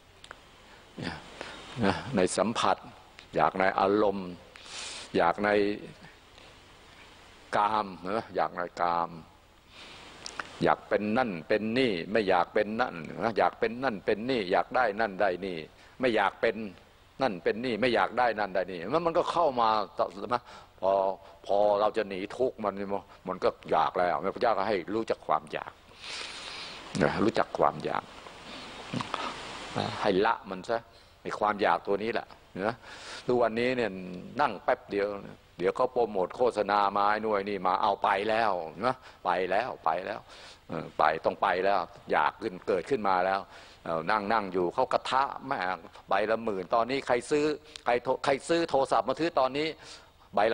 ในสัมผัสอยากในอารมณ์อยากในกามนะอยากในกามอยากเป็นนั่นเป็นนี่ไม่อยากเป็นนั่นอยากเป็นนั่นเป็นนี่อยากได้นั่นได้นี่ไม่อยากเป็นนั่นเป็นนี่ไม่อยากได้นั่นได้นี่มันก็เข้ามานะพอเราจะหนีทุกข์มันก็อยากแล้วพระเจ้าก็ให้รู้จักความอยากรู้จักความอยากให้ละมันซะไอ้ความอยากตัวนี้แหละนะทุกวันนี้เนี่ยนั่งแป๊บเดียวเดี๋ยวเขาโปรโมทโฆษณามาหน่วยนี่มาเอาไปแล้วนะไปแล้วไปต้องไปแล้วอยากเกิดขึ้นมาแล้วนั่งอยู่เขากระทะแม่ใบละ10,000ตอนนี้ใครซื้อโทรศัพท์มาซื้อตอนนี้ใบละ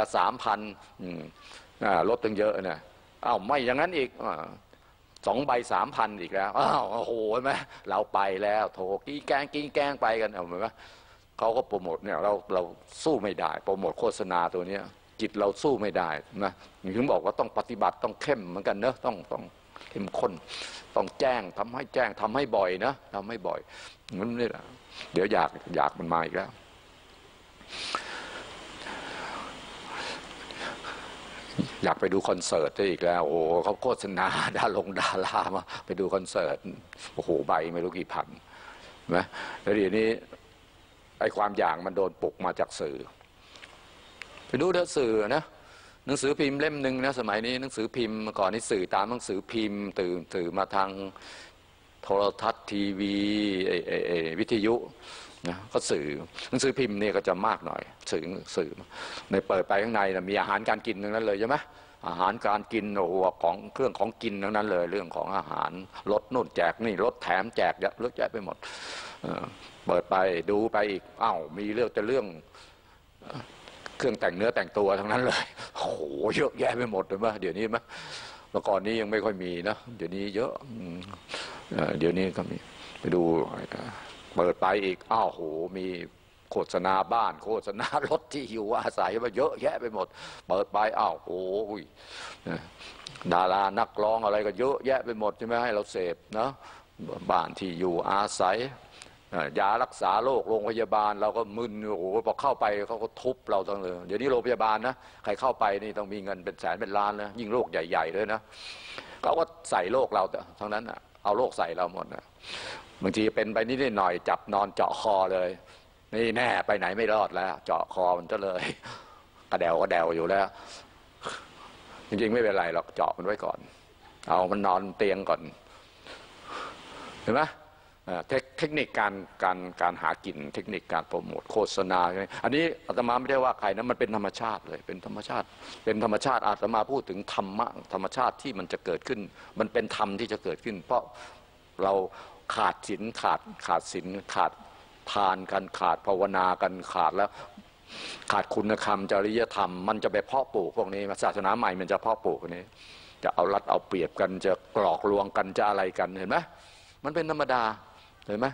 3,000ลดตั้งเยอะนะไม่อย่างนั้นอีก2 ใบ 3,000อีกแล้วโอ้โหเห็นไหมเราไปแล้วโถกี้แกงไปกันเห็นไหมเขาก็โปรโมทเนี่ยเราสู้ไม่ได้โปรโมทโฆษณาตัวนี้จิตเราสู้ไม่ได้นะถึงบอกว่าต้องปฏิบัติต้องเข้มเหมือนกันเนอะต้องเข้มข้นต้องแจ้งทำให้บ่อยนะทำให้บ่อยงั้นนี่แหละเดี๋ยวอยากมันมาอีกแล้วอยากไปดูคอนเสิร์ตได้อีกแล้วโอ้เขาโฆษณาดารามาไปดูคอนเสิร์ตโอ้โหใบไม่รู้กี่พันนะแล้วเดี๋ยวนี้ไอ้ความอยากมันโดนปลุกมาจากสื่อไปดูเถอะสื่อนะหนังสือพิมพ์เล่มหนึ่งนะสมัยนี้หนังสือพิมพ์ก่อนนี้สื่อตามหนังสือพิมพ์ตื่นมาทางโทรทัศน์ทีวีวิทยุนะก็สื่อหนังสือพิมพ์เนี่ยก็จะมากหน่อยสื่อในเปิดไปข้างในมีอาหารการกินทั้งนั้นเลยใช่ไหมอาหารการกินโอ้โหของเครื่องของกินทั้งนั้นเลยเรื่องของอาหารลดนู่นแจกนี่ลดแถมแจกเยอะแยะไปหมดเปิดไปดูไปอีกมีเรื่องเครื่องแต่งเนื้อแต่งตัวทั้งนั้นเลยโอ้โหเยอะแยะไปหมดเลยมั้ยเดี๋ยวนี้มั้ยเมื่อก่อนนี้ยังไม่ค่อยมีนะเดี๋ยวนี้เยอะเดี๋ยวนี้ก็มีไปดูเปิดไปอีกโหมีโฆษณาบ้านโฆษณารถที่อยู่อาศัยมาเยอะแยะไปหมดเปิดไปโอ้ยดารานักร้องอะไรก็เยอะแยะไปหมดใช่ไหมให้เราเสพนะบ้านที่อยู่อาศัยยารักษาโรคโรงพยาบาลเราก็มึนโอ้โหพอเข้าไปเขาก็ทุบเราตั้งเลยเดี๋ยวนี้โรงพยาบาลนะใครเข้าไปนี่ต้องมีเงินเป็นแสนเป็นล้านนะยิ่งโรคใหญ่ๆเลยนะเขาก็ใส่โรคเราทั้งนั้นเอาโรคใส่เราหมดนะบางทีเป็นไปนิดหน่อยจับนอนเจาะคอเลยนี่แน่ไปไหนไม่รอดแล้วเจาะคอมันก็เลยกระเดวอยู่แล้วจริงๆไม่เป็นไรหรอกเจาะมันไว้ก่อนเอามันนอนเตียงก่อนเห็นไหมเทคนิคการหากินเทคนิคการโปรโมทโฆษณาอันนี้อาตมาไม่ได้ว่าใครนะมันเป็นธรรมชาติเลยเป็นธรรมชาติอาตมาพูดถึงธรรมะธรรมชาติที่มันจะเกิดขึ้นมันเป็นธรรมที่จะเกิดขึ้นเพราะเราขาดศีลขาดศีลขาดทานกันขาดภาวนากันขาดแล้วขาดคุณธรรมจริยธรรมมันจะไปเพาะปลูกพวกนี้ศาสนาใหม่มันจะเพาะปลูกพวกนี้จะเอารัดเอาเปรียบกันจะกรอกลวงกันจะอะไรกันเห็นไหมมันเป็นธรรมดาเห็นไหม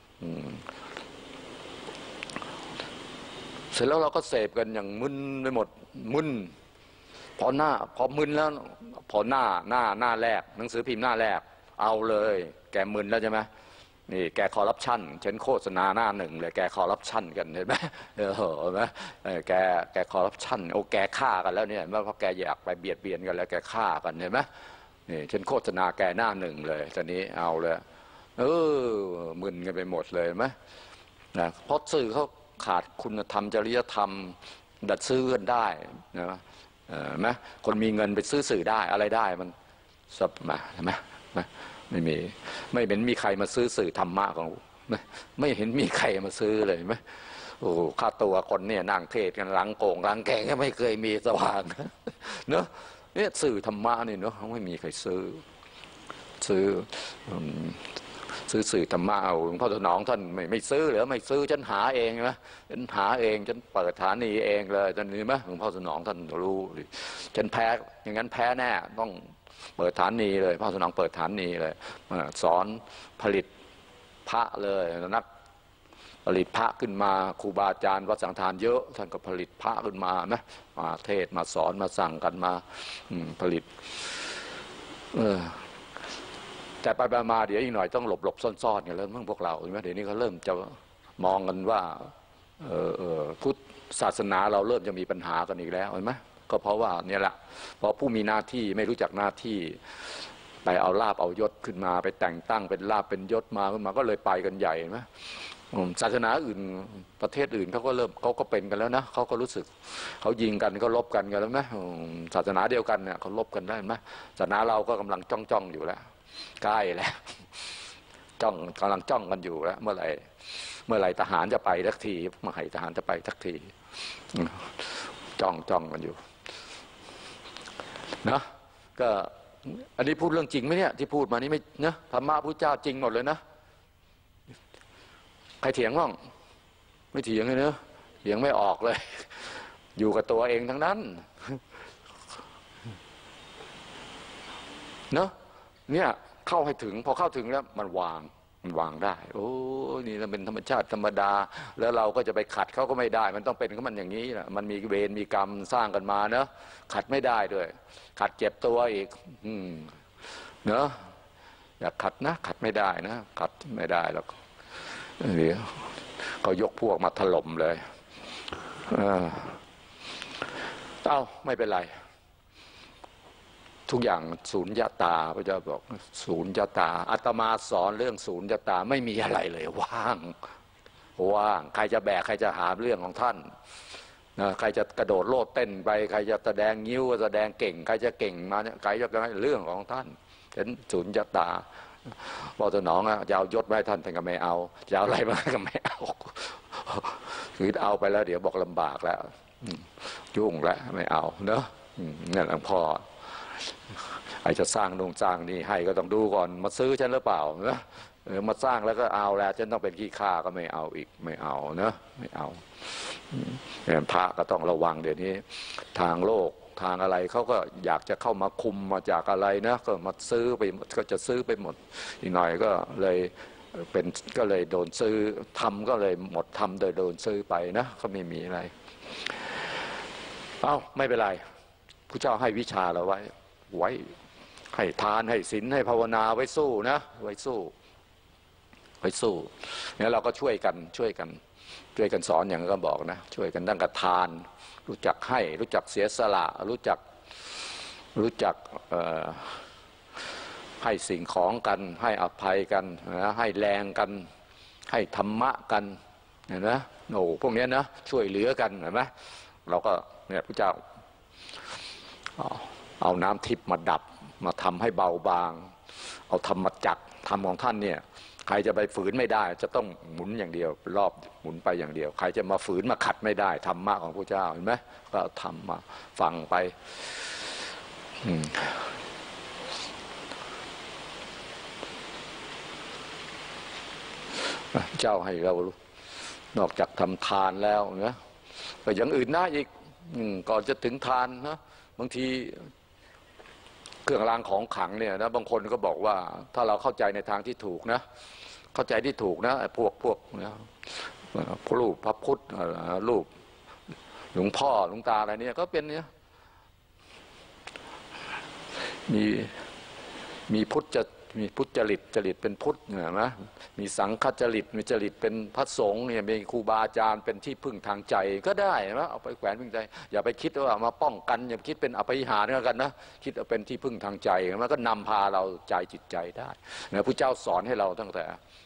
เสร็จแล้วเราก็เสพกันอย่างมึนไปหมดมึนพอมึนแล้วพอหน้าแรกหนังสือพิมพ์หน้าแรกเอาเลยแกมึนแล้วใช่ไหมนี่แกคอร์รัปชันฉันโฆษณาหน้าหนึ่งเลยแกคอร์รัปชันกันเห็นไหมเห็นไหมแกคอร์รัปชันโอ้แกฆ่ากันแล้วเนี่ยเพราะแกอยากไปเบียดเบียนกันแล้วแกฆ่ากันเห็นไหมนี่ฉันโฆษณาแกหน้าหนึ่งเลยตอนนี้เอาเลยมึนกันไปหมดเลยไหมนะเพราะสื่อเขาขาดคุณธรรมจริยธรรมดัดซื้อกันได้นะไหมคนมีเงินไปซื้อสื่อได้อะไรได้มันสับมาใช่ไหมไม่เห็นมีใครมาซื้อสื่อธรรมะของไม่เห็นมีใครมาซื้อเลยไหมโอ้ค่าตัวคนเนี่ยนั่งเทศกันล้างโกงล้างแกงก็ไม่เคยมีสว่างเนอะเนี่ยสื่อธรรมะนี่เนาะไม่มีใครซื้อสื่อธรรมะเอาหลวงพ่อสนองท่านไม่ซื้อหรือไม่ซื้อฉันหาเองนะฉันหาเองฉันเปิดฐานีเองเลยตอนนี้ไหมหลวงพ่อสนองท่านรู้ฉันแพ้อย่างนั้นแพ้แน่ต้องเปิดฐานีเลยพ่อสนองเปิดฐานีเลยสอนผลิตพระเลยนักผลิตพระขึ้นมาครูบาอาจารย์วัดสังฆทานเยอะท่านก็ผลิตพระขึ้นมานะมาเทศมาสอนมาสั่งกันมาผลิตแต่ไปมาเดี๋ยวอีกหน่อยต้องหลบซ่อนๆกันแล้วพวกเราใช่ไหมเดี๋ยวนี้เขาเริ่มจะมองกันว่าพุทธศาสนาเราเริ่มจะมีปัญหากันอีกแล้วเห็นไหมก็เพราะว่าเนี่ยแหละเพราะผู้มีหน้าที่ไม่รู้จักหน้าที่ไปเอาลาภเอายศขึ้นมาไปแต่งตั้งเป็นลาภเป็นยศมาขึ้นมาก็เลยไปกันใหญ่ไหมศาสนาอื่นประเทศอื่นเขาก็เป็นกันแล้วนะเขาก็รู้สึกเขายิงกันเขาลบกันแล้วไหมศาสนาเดียวกันเนี่ยเขาลบกันได้ไหมศาสนาเราก็กำลังจ้องอยู่แล้วใกล้แล้วกำลังจ้องกันอยู่แล้วเมื่อไหร่ทหารจะไปสักทีเมื่อไหร่ทหารจะไปสักทีจ้องกันอยู่นะก็อันนี้พูดเรื่องจริงไหมเนี่ยที่พูดมานี่ไม่นะธรรมะพุทธเจ้าจริงหมดเลยนะใครเถียงบ้างไม่เถียงเลยเนอะเถียงไม่ออกเลยอยู่กับตัวเองทั้งนั้นเนอะเนี่ยเข้าให้ถึงพอเข้าถึงแล้วมันวางได้โอ้นี่มันเป็นธรรมชาติธรรมดาแล้วเราก็จะไปขัดเขาก็ไม่ได้มันต้องเป็นของมันอย่างนี้แหละมันมีเวรมีกรรมสร้างกันมาเนอะขัดไม่ได้ด้วยขัดเจ็บตัวอีกเนอะอยากขัดนะขัดไม่ได้นะขัดไม่ได้แล้วเดี๋ยวเขายกพวกมาถล่มเลยไม่เป็นไรทุกอย่างสูญญตาพระเจ้าบอกสูญญตาอาตมาสอนเรื่องสูญญตาไม่มีอะไรเลยว่างใครจะแบกใครจะหาเรื่องของท่านนะใครจะกระโดดโลดเต้นไปใครจะแสดงนิ้วแสดงเก่งใครจะเก่งมาเนี่ยใครจะเรื่องของท่านเป็นสูญญตาพอสนองจะเอายศไว้ท่านก็ไม่เอาจะเอาอะไรมาก็ไม่เอาคือเอาไปแล้วเดี๋ยวบอกลำบากแล้วยุ่งแล้วไม่เอาเนอะนั่นหลวงพ่อไอ้จะสร้างสร้างนี่ให้ก็ต้องดูก่อนมาซื้อฉันหรือเปล่านะมาสร้างแล้วก็เอาแล้วฉันต้องเป็นขี้ข้าก็ไม่เอาอีกไม่เอาเนอะไม่เอาพระก็ต้องระวังเดี๋ยวนี้ทางโลกทางอะไรเขาก็อยากจะเข้ามาคุมมาจากอะไรนะก็มาซื้อไปก็จะซื้อไปหมดอีกหน่อยก็เลยก็เลยโดนซื้อทำก็เลยหมดทำโดยโดนซื้อไปนะก็ไม่มีอะไรไม่เป็นไรพระเจ้าให้วิชาเราไว้ให้ทานให้ศีลให้ภาวนาไว้สู้นะไว้สู้เนี่ยเราก็ช่วยกันสอนอย่างก็บอกนะช่วยกันตั้งแต่ทานรู้จักให้รู้จักเสียสละรู้จักให้สิ่งของกันให้อภัยกันนะให้แรงกันให้ธรรมะกันเห็นไหมพวกนี้นะช่วยเหลือกันเห็นไหมเราก็เนี่ยพระเจ้าเอาน้ำทิพย์มาดับมาทำให้เบาบางเอาธรรมจักรธรรมของท่านเนี่ยใครจะไปฝืนไม่ได้จะต้องหมุนอย่างเดียวรอบหมุนไปอย่างเดียวใครจะมาฝืนมาขัดไม่ได้ธรรมะของพระเจ้าเห็นไหมก็ทำมาฟังไปเจ้าให้เรานอกจากทำทานแล้วนะก็อย่างอื่นน่าอีกก่อนจะถึงทานนะบางทีเครื่องรางของขลังเนี่ยนะบางคนก็บอกว่าถ้าเราเข้าใจในทางที่ถูกนะเข้าใจที่ถูกนะพวกนะรูปพระพุทธรูปหลวงพ่อหลวงตาอะไรเนี่ยก็เป็นเนี่ยมีพุทธมีพุทธจริตจริตเป็นพุทธเห็นไหมมีสังฆจริตมีจริตเป็นพระสงฆ์เนี่ยมีครูบาอาจารย์เป็นที่พึ่งทางใจก็ได้นะเอาไปแขวนพึ่งใจอย่าไปคิดว่ามาป้องกันอย่าคิดเป็นอภิหารกันนะคิดว่าเป็นที่พึ่งทางใจมันก็นำพาเราใจจิตใจได้นะพระเจ้าสอนให้เราตั้ง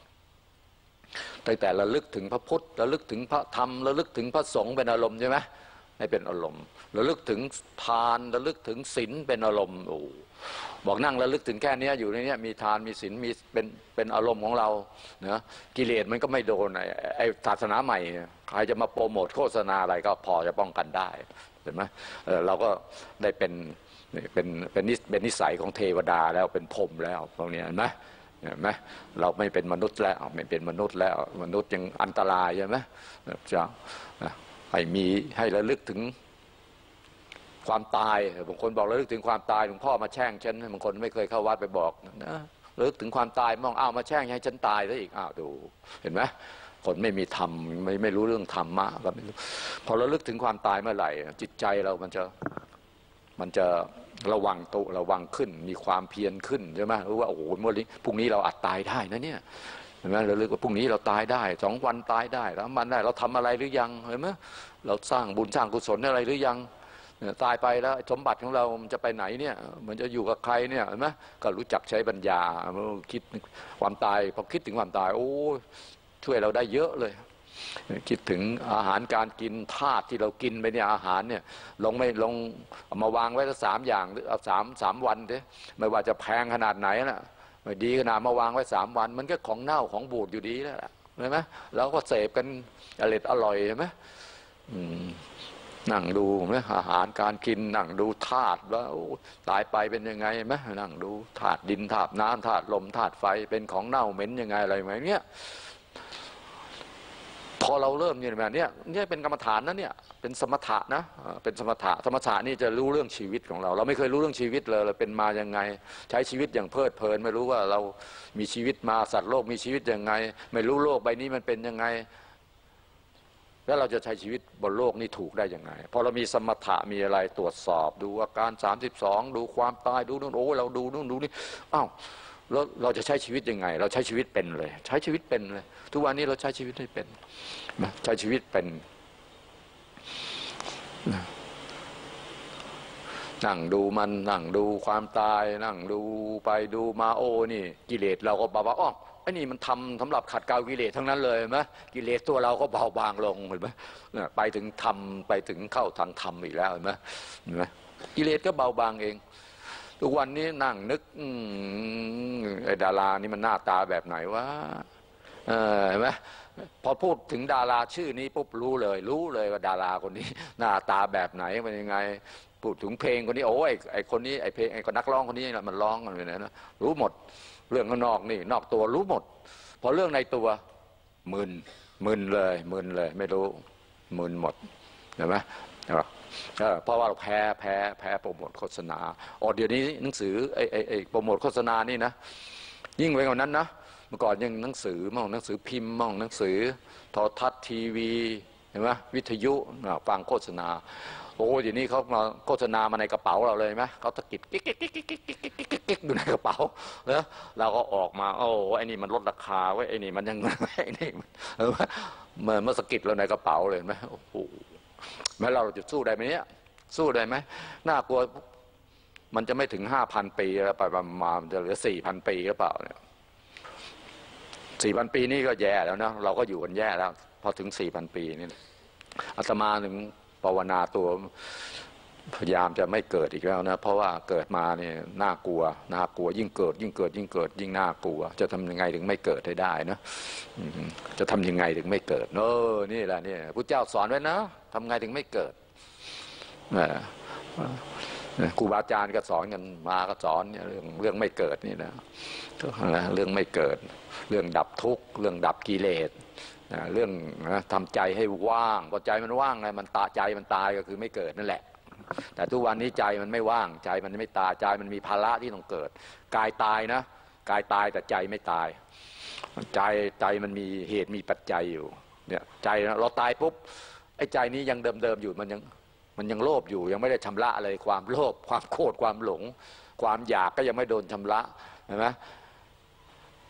แต่ระลึกถึงพระพุทธระลึกถึงพระธรรมระลึกถึงพระสงฆ์เป็นอารมณ์ใช่ไหมให้เป็นอารมณ์ระลึกถึงทานระลึกถึงศีลเป็นอารมณ์โอ้บอกนั่งระลึกถึงแค่นี้อยู่ในนี้มีทานมีศีลมีเป็นอารมณ์ของเรานะกิเลสมันก็ไม่โดนไอ้ศาสนาใหม่ใครจะมาโปรโมทโฆษณาอะไรก็พอจะป้องกันได้เห็นไหมเราก็ได้เป็นนิสัยของเทวดาแล้วเป็นพรหมแล้วตรงนี้เห็นไหมเราไม่เป็นมนุษย์แล้วไม่เป็นมนุษย์แล้วมนุษย์ยังอันตรายใช่ไหมจะให้ระลึกถึงความตายบางคนบอกระลึกถึงความตายหลวงพ่อมาแช่งฉันบางคนไม่เคยเข้าวัดไปบอกนะระลึกถึงความตายมองมาแช่งให้ฉันตายซะอีกดูเห็นไหมคนไม่มีธรรมไม่รู้เรื่องธรรมะก็ไม่รู้พอระลึกถึงความตายเมื่อไหร่จิตใจเรามันจะระวังตัวระวังขึ้นมีความเพียรขึ้นใช่ไหมรู้ว่าโอ้โหเมื่อพรุ่งนี้เราอาจตายได้นะเนี่ยเห็นไหมเราลึกว่าพรุ่งนี้เราตายได้2 วันตายได้แล้วมันได้เราทำอะไรหรือยังเห็นไหมเราสร้างบุญสร้างกุศลอะไรหรือยังตายไปแล้วสมบัติของเรามันจะไปไหนเนี่ยมันจะอยู่กับใครเนี่ยเห็นไหมก็รู้จักใช้ปัญญาคิดความตายพอคิดถึงความตายโอ้ช่วยเราได้เยอะเลยคิดถึงอาหารการกินธาตุที่เรากินไปเนี่ยอาหารเนี่ยลงเอามาวางไว้สัก3 อย่างหรือเอา3 วันเด้ไม่ว่าจะแพงขนาดไหนนะไม่ดีขนาดมาวางไว้3 วันมันก็ของเน่าของบูดอยู่ดีแล้วใช่ไหมเราก็เสพกันอร่อยใช่ไหมนั่งดูไหมอาหารการกินนั่งดูธาตุว่าตายไปเป็นยังไงไหมนั่งดูธาตุดินธาตุน้ำธาตุลมธาตุไฟเป็นของเน่าเหม็นยังไงอะไรไหมเนี่ยพอเราเริ่มเนี่ยแบบนี้เป็นกรรมฐานนะเนี่ยเป็นสมถะนะเป็นสมถะนี่จะรู้เรื่องชีวิตของเราไม่เคยรู้เรื่องชีวิตเลยเราเป็นมายังไงใช้ชีวิตอย่างเพลิดเพลินไม่รู้ว่าเรามีชีวิตมาสัตว์โลกมีชีวิตยังไงไม่รู้โลกใบนี้มันเป็นยังไงแล้วเราจะใช้ชีวิตบนโลกนี้ถูกได้ยังไงพอเรามีสมถะมีอะไรตรวจสอบดูอาการ32ดูความตายดูนู่นเราดูนู่นดูนี่แล้วเราจะใช้ชีวิตยังไงเราใช้ชีวิตเป็นเลยใช้ชีวิตเป็นเลยทุกวันนี้เราใช้ชีวิตไม่เป็นใช้ชีวิตเป็นนั่งดูมันนั่งดูความตายนั่งดูไปดูมานี่กิเลสเราก็บอกว่าไอ้นี่มันทำสำหรับขัดเกลากิเลสทั้งนั้นเลยไหมกิเลสตัวเราก็เบาบางลงเห็นไหมไปถึงธรรมไปถึงเข้าทางธรรมอีกแล้วเห็นไหมกิเลสก็เบาบางเองทุกวันนี้นั่งนึกไอ้ดารานี่มันหน้าตาแบบไหนวะเห็นไหมพอพูดถึงดาราชื่อนี้ปุ๊บรู้เลยว่าดาราคนนี้หน้าตาแบบไหนเป็นยังไงพูดถึงเพลงคนนี้ไอ้คนนี้ไอ้เพลงไอ้คนนักร้องคนนี้มันร้องกันอย่างนั้นรู้หมดเรื่องข้างนอกนี่นอกตัวรู้หมดพอเรื่องในตัวมึนเลยไม่รู้มึนหมดเห็นไหมเพราะว่าเราแพ้โปรโมทโฆษณาเดี๋ยวนี้หนังสือไอ้โปรโมทโฆษณานี่นะยิ่งไปกว่านั้นนะเมื่อก่อนยังหนังสือมั่งหนังสือพิมพ์มั่งหนังสือโทรทัศน์ทีวีเห็นไหมวิทยุฟังโฆษณาเดี๋ยวนี้เขามาโฆษณามาในกระเป๋าเราเลยไหมเขาตะกิดกิ๊กอยู่ในกระเป๋าแล้วเราก็ออกมาไอ้นี่มันลดราคาไว้ไอ้นี่มันยังไอ้นี่มันสะกิดเราในกระเป๋าเลยไหมแม้เราจะสู้ได้ไหมเนี่ยสู้ได้ไหมน่ากลัวมันจะไม่ถึง5,000 ปีแล้วไปประมาณจะเหลือ4,000 ปีหรือเปล่าเนี่ย4,000 ปีนี่ก็แย่แล้วนะเราก็อยู่กันแย่แล้วพอถึง4,000 ปีนี่อาตมาถึงภาวนาตัวพยายามจะไม่เกิดอีกแล้วนะเพราะว่าเกิดมาเนี่ยน่ากลัวยิ่งเกิดยิ่งน่ากลัวจะทำยังไงถึงไม่เกิดให้ได้นะจะทำยังไงถึงไม่เกิดนี่แหละเนี่ยพุทธเจ้าสอนไว้นะทำไงถึงไม่เกิดครูบาอาจารย์ก็สอนกันมาก็สอนเนี่ยเรื่องไม่เกิดนี่นะเรื่องไม่เกิดเรื่องดับทุกข์เรื่องดับกิเลสเรื่องทำใจให้ว่างพอใจมันว่างไงมันใจมันตายก็คือไม่เกิดนั่นแหละแต่ทุกวันนี้ใจมันไม่ว่างใจมันไม่ตายใจมันมีภาระที่ต้องเกิดกายตายนะกายตายแต่ใจไม่ตายใจมันมีเหตุมีปัจจัยอยู่เนี่ยใจเราตายปุ๊บไอ้ใจนี้ยังเดิมอยู่มันยังโลภอยู่ยังไม่ได้ชำระอะไรความโลภความโกรธความหลงความอยากก็ยังไม่โดนชำระเห็นไหม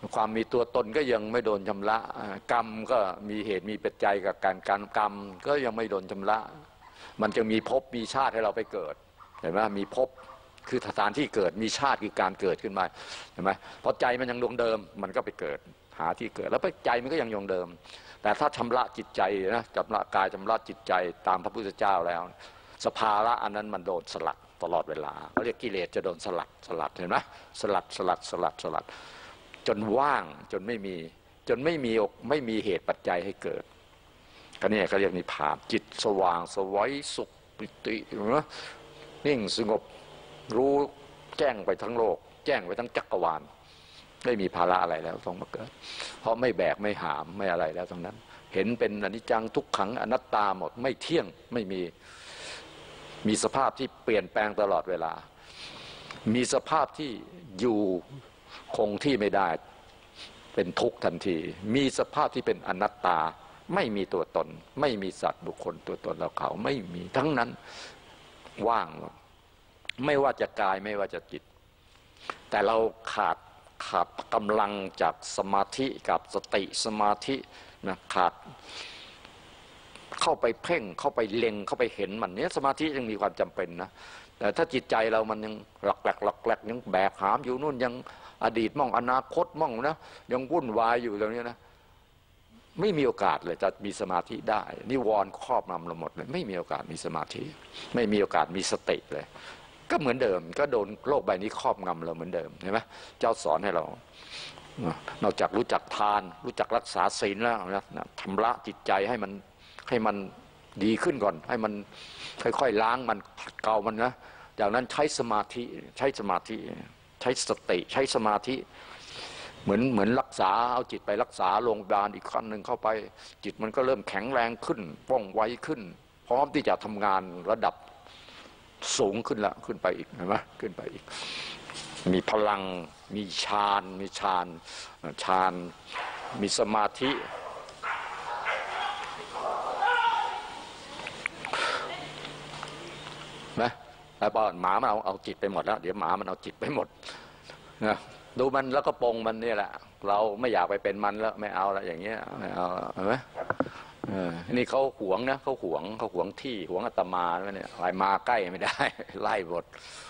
ความมีตัวตนก็ยังไม่โดนชำระกรรมก็มีเหตุมีปัจจัยกับการกรรมก็ยังไม่โดนชำระมันจะมีภพมีชาติให้เราไปเกิดเห็นไหมมีภพคือสถานที่เกิดมีชาติคือการเกิดขึ้นมาเห็นไหมเพราะใจมันยังดวงเดิมมันก็ไปเกิดหาที่เกิดแล้วใจมันก็ยังดวงเดิมแต่ถ้าชำระจิตใจนะชำระกายชำระจิตใจตามพระพุทธเจ้าแล้วสภาวะอันนั้นมันโดนสลัดตลอดเวลาเขาเรียกกิเลสจะโดนสลัดเห็นไหมสลัดจนว่างจนไม่มีเหตุปัจจัยให้เกิดก็เนี่ยเขาเรียกนิพพานจิตสว่างสวัยสุขปิตินิ่งสงบรู้แจ้งไปทั้งโลกแจ้งไปทั้งจักรวาลไม่มีภาระอะไรแล้วต้องมาเกิดเพราะไม่แบกไม่หามไม่อะไรแล้วทั้งนั้นเห็นเป็นอนิจจังทุกขังอนัตตาหมดไม่เที่ยงไม่มีสภาพที่เปลี่ยนแปลงตลอดเวลามีสภาพที่อยู่คงที่ไม่ได้เป็นทุกข์ทันทีมีสภาพที่เป็นอนัตตาไม่มีตัวตนไม่มีสัตว์บุคคลตัวตนเราเขาไม่มีทั้งนั้นว่างไม่ว่าจะกายไม่ว่าจะจิตแต่เราขาดกำลังจากสมาธิกับสติสมาธินะขาดเข้าไปเพ่งเข้าไปเล็งเข้าไปเห็นมันเนี้ยสมาธิยังมีความจำเป็นนะแต่ถ้าจิตใจเรามันยังหลักยังแบกหามอยู่นู่นยังอดีตมั่งอนาคตมั่งนะยังวุ่นวายอยู่ตรงนี้นะไม่มีโอกาสเลยจะมีสมาธิได้นิวรณ์ครอบงำเราหมดเลยไม่มีโอกาสมีสมาธิไม่มีโอกาสมีสติเลยก็เหมือนเดิมก็โดนโลกใบนี้ครอบงำเราเหมือนเดิมเห็นไหมเจ้าสอนให้เรานอกจากรู้จักทานรู้จักรักษาศีลแล้วนะทำละจิตใจให้มันดีขึ้นก่อนให้มันค่อยๆล้างมันขัดเกลามันนะจากนั้นใช้สมาธิใช้สติใช้สมาธิเหมือนรักษาเอาจิตไปรักษาโรงพยาบาลอีกขั้นหนึ่งเข้าไปจิตมันก็เริ่มแข็งแรงขึ้นว่องไวขึ้นพร้อมที่จะทำงานระดับสูงขึ้นละขึ้นไปอีกเห็นไหมขึ้นไปอีกมีพลังมีฌานมีสมาธินะแล้วพอหมามันเอาจิตไปหมดแล้วเดี๋ยวหมามันเอาจิตไปหมดนะดูมันแล้วก็ปงมันนี่แหละเราไม่อยากไปเป็นมันแล้วไม่เอาละอย่างเงี้ยไม่เอาเห็นไหมนี่เขาหวงนะเขาหวงที่หวงอาตมาเนี่ยอะไรมาใกล้ไม่ได้ไล่บท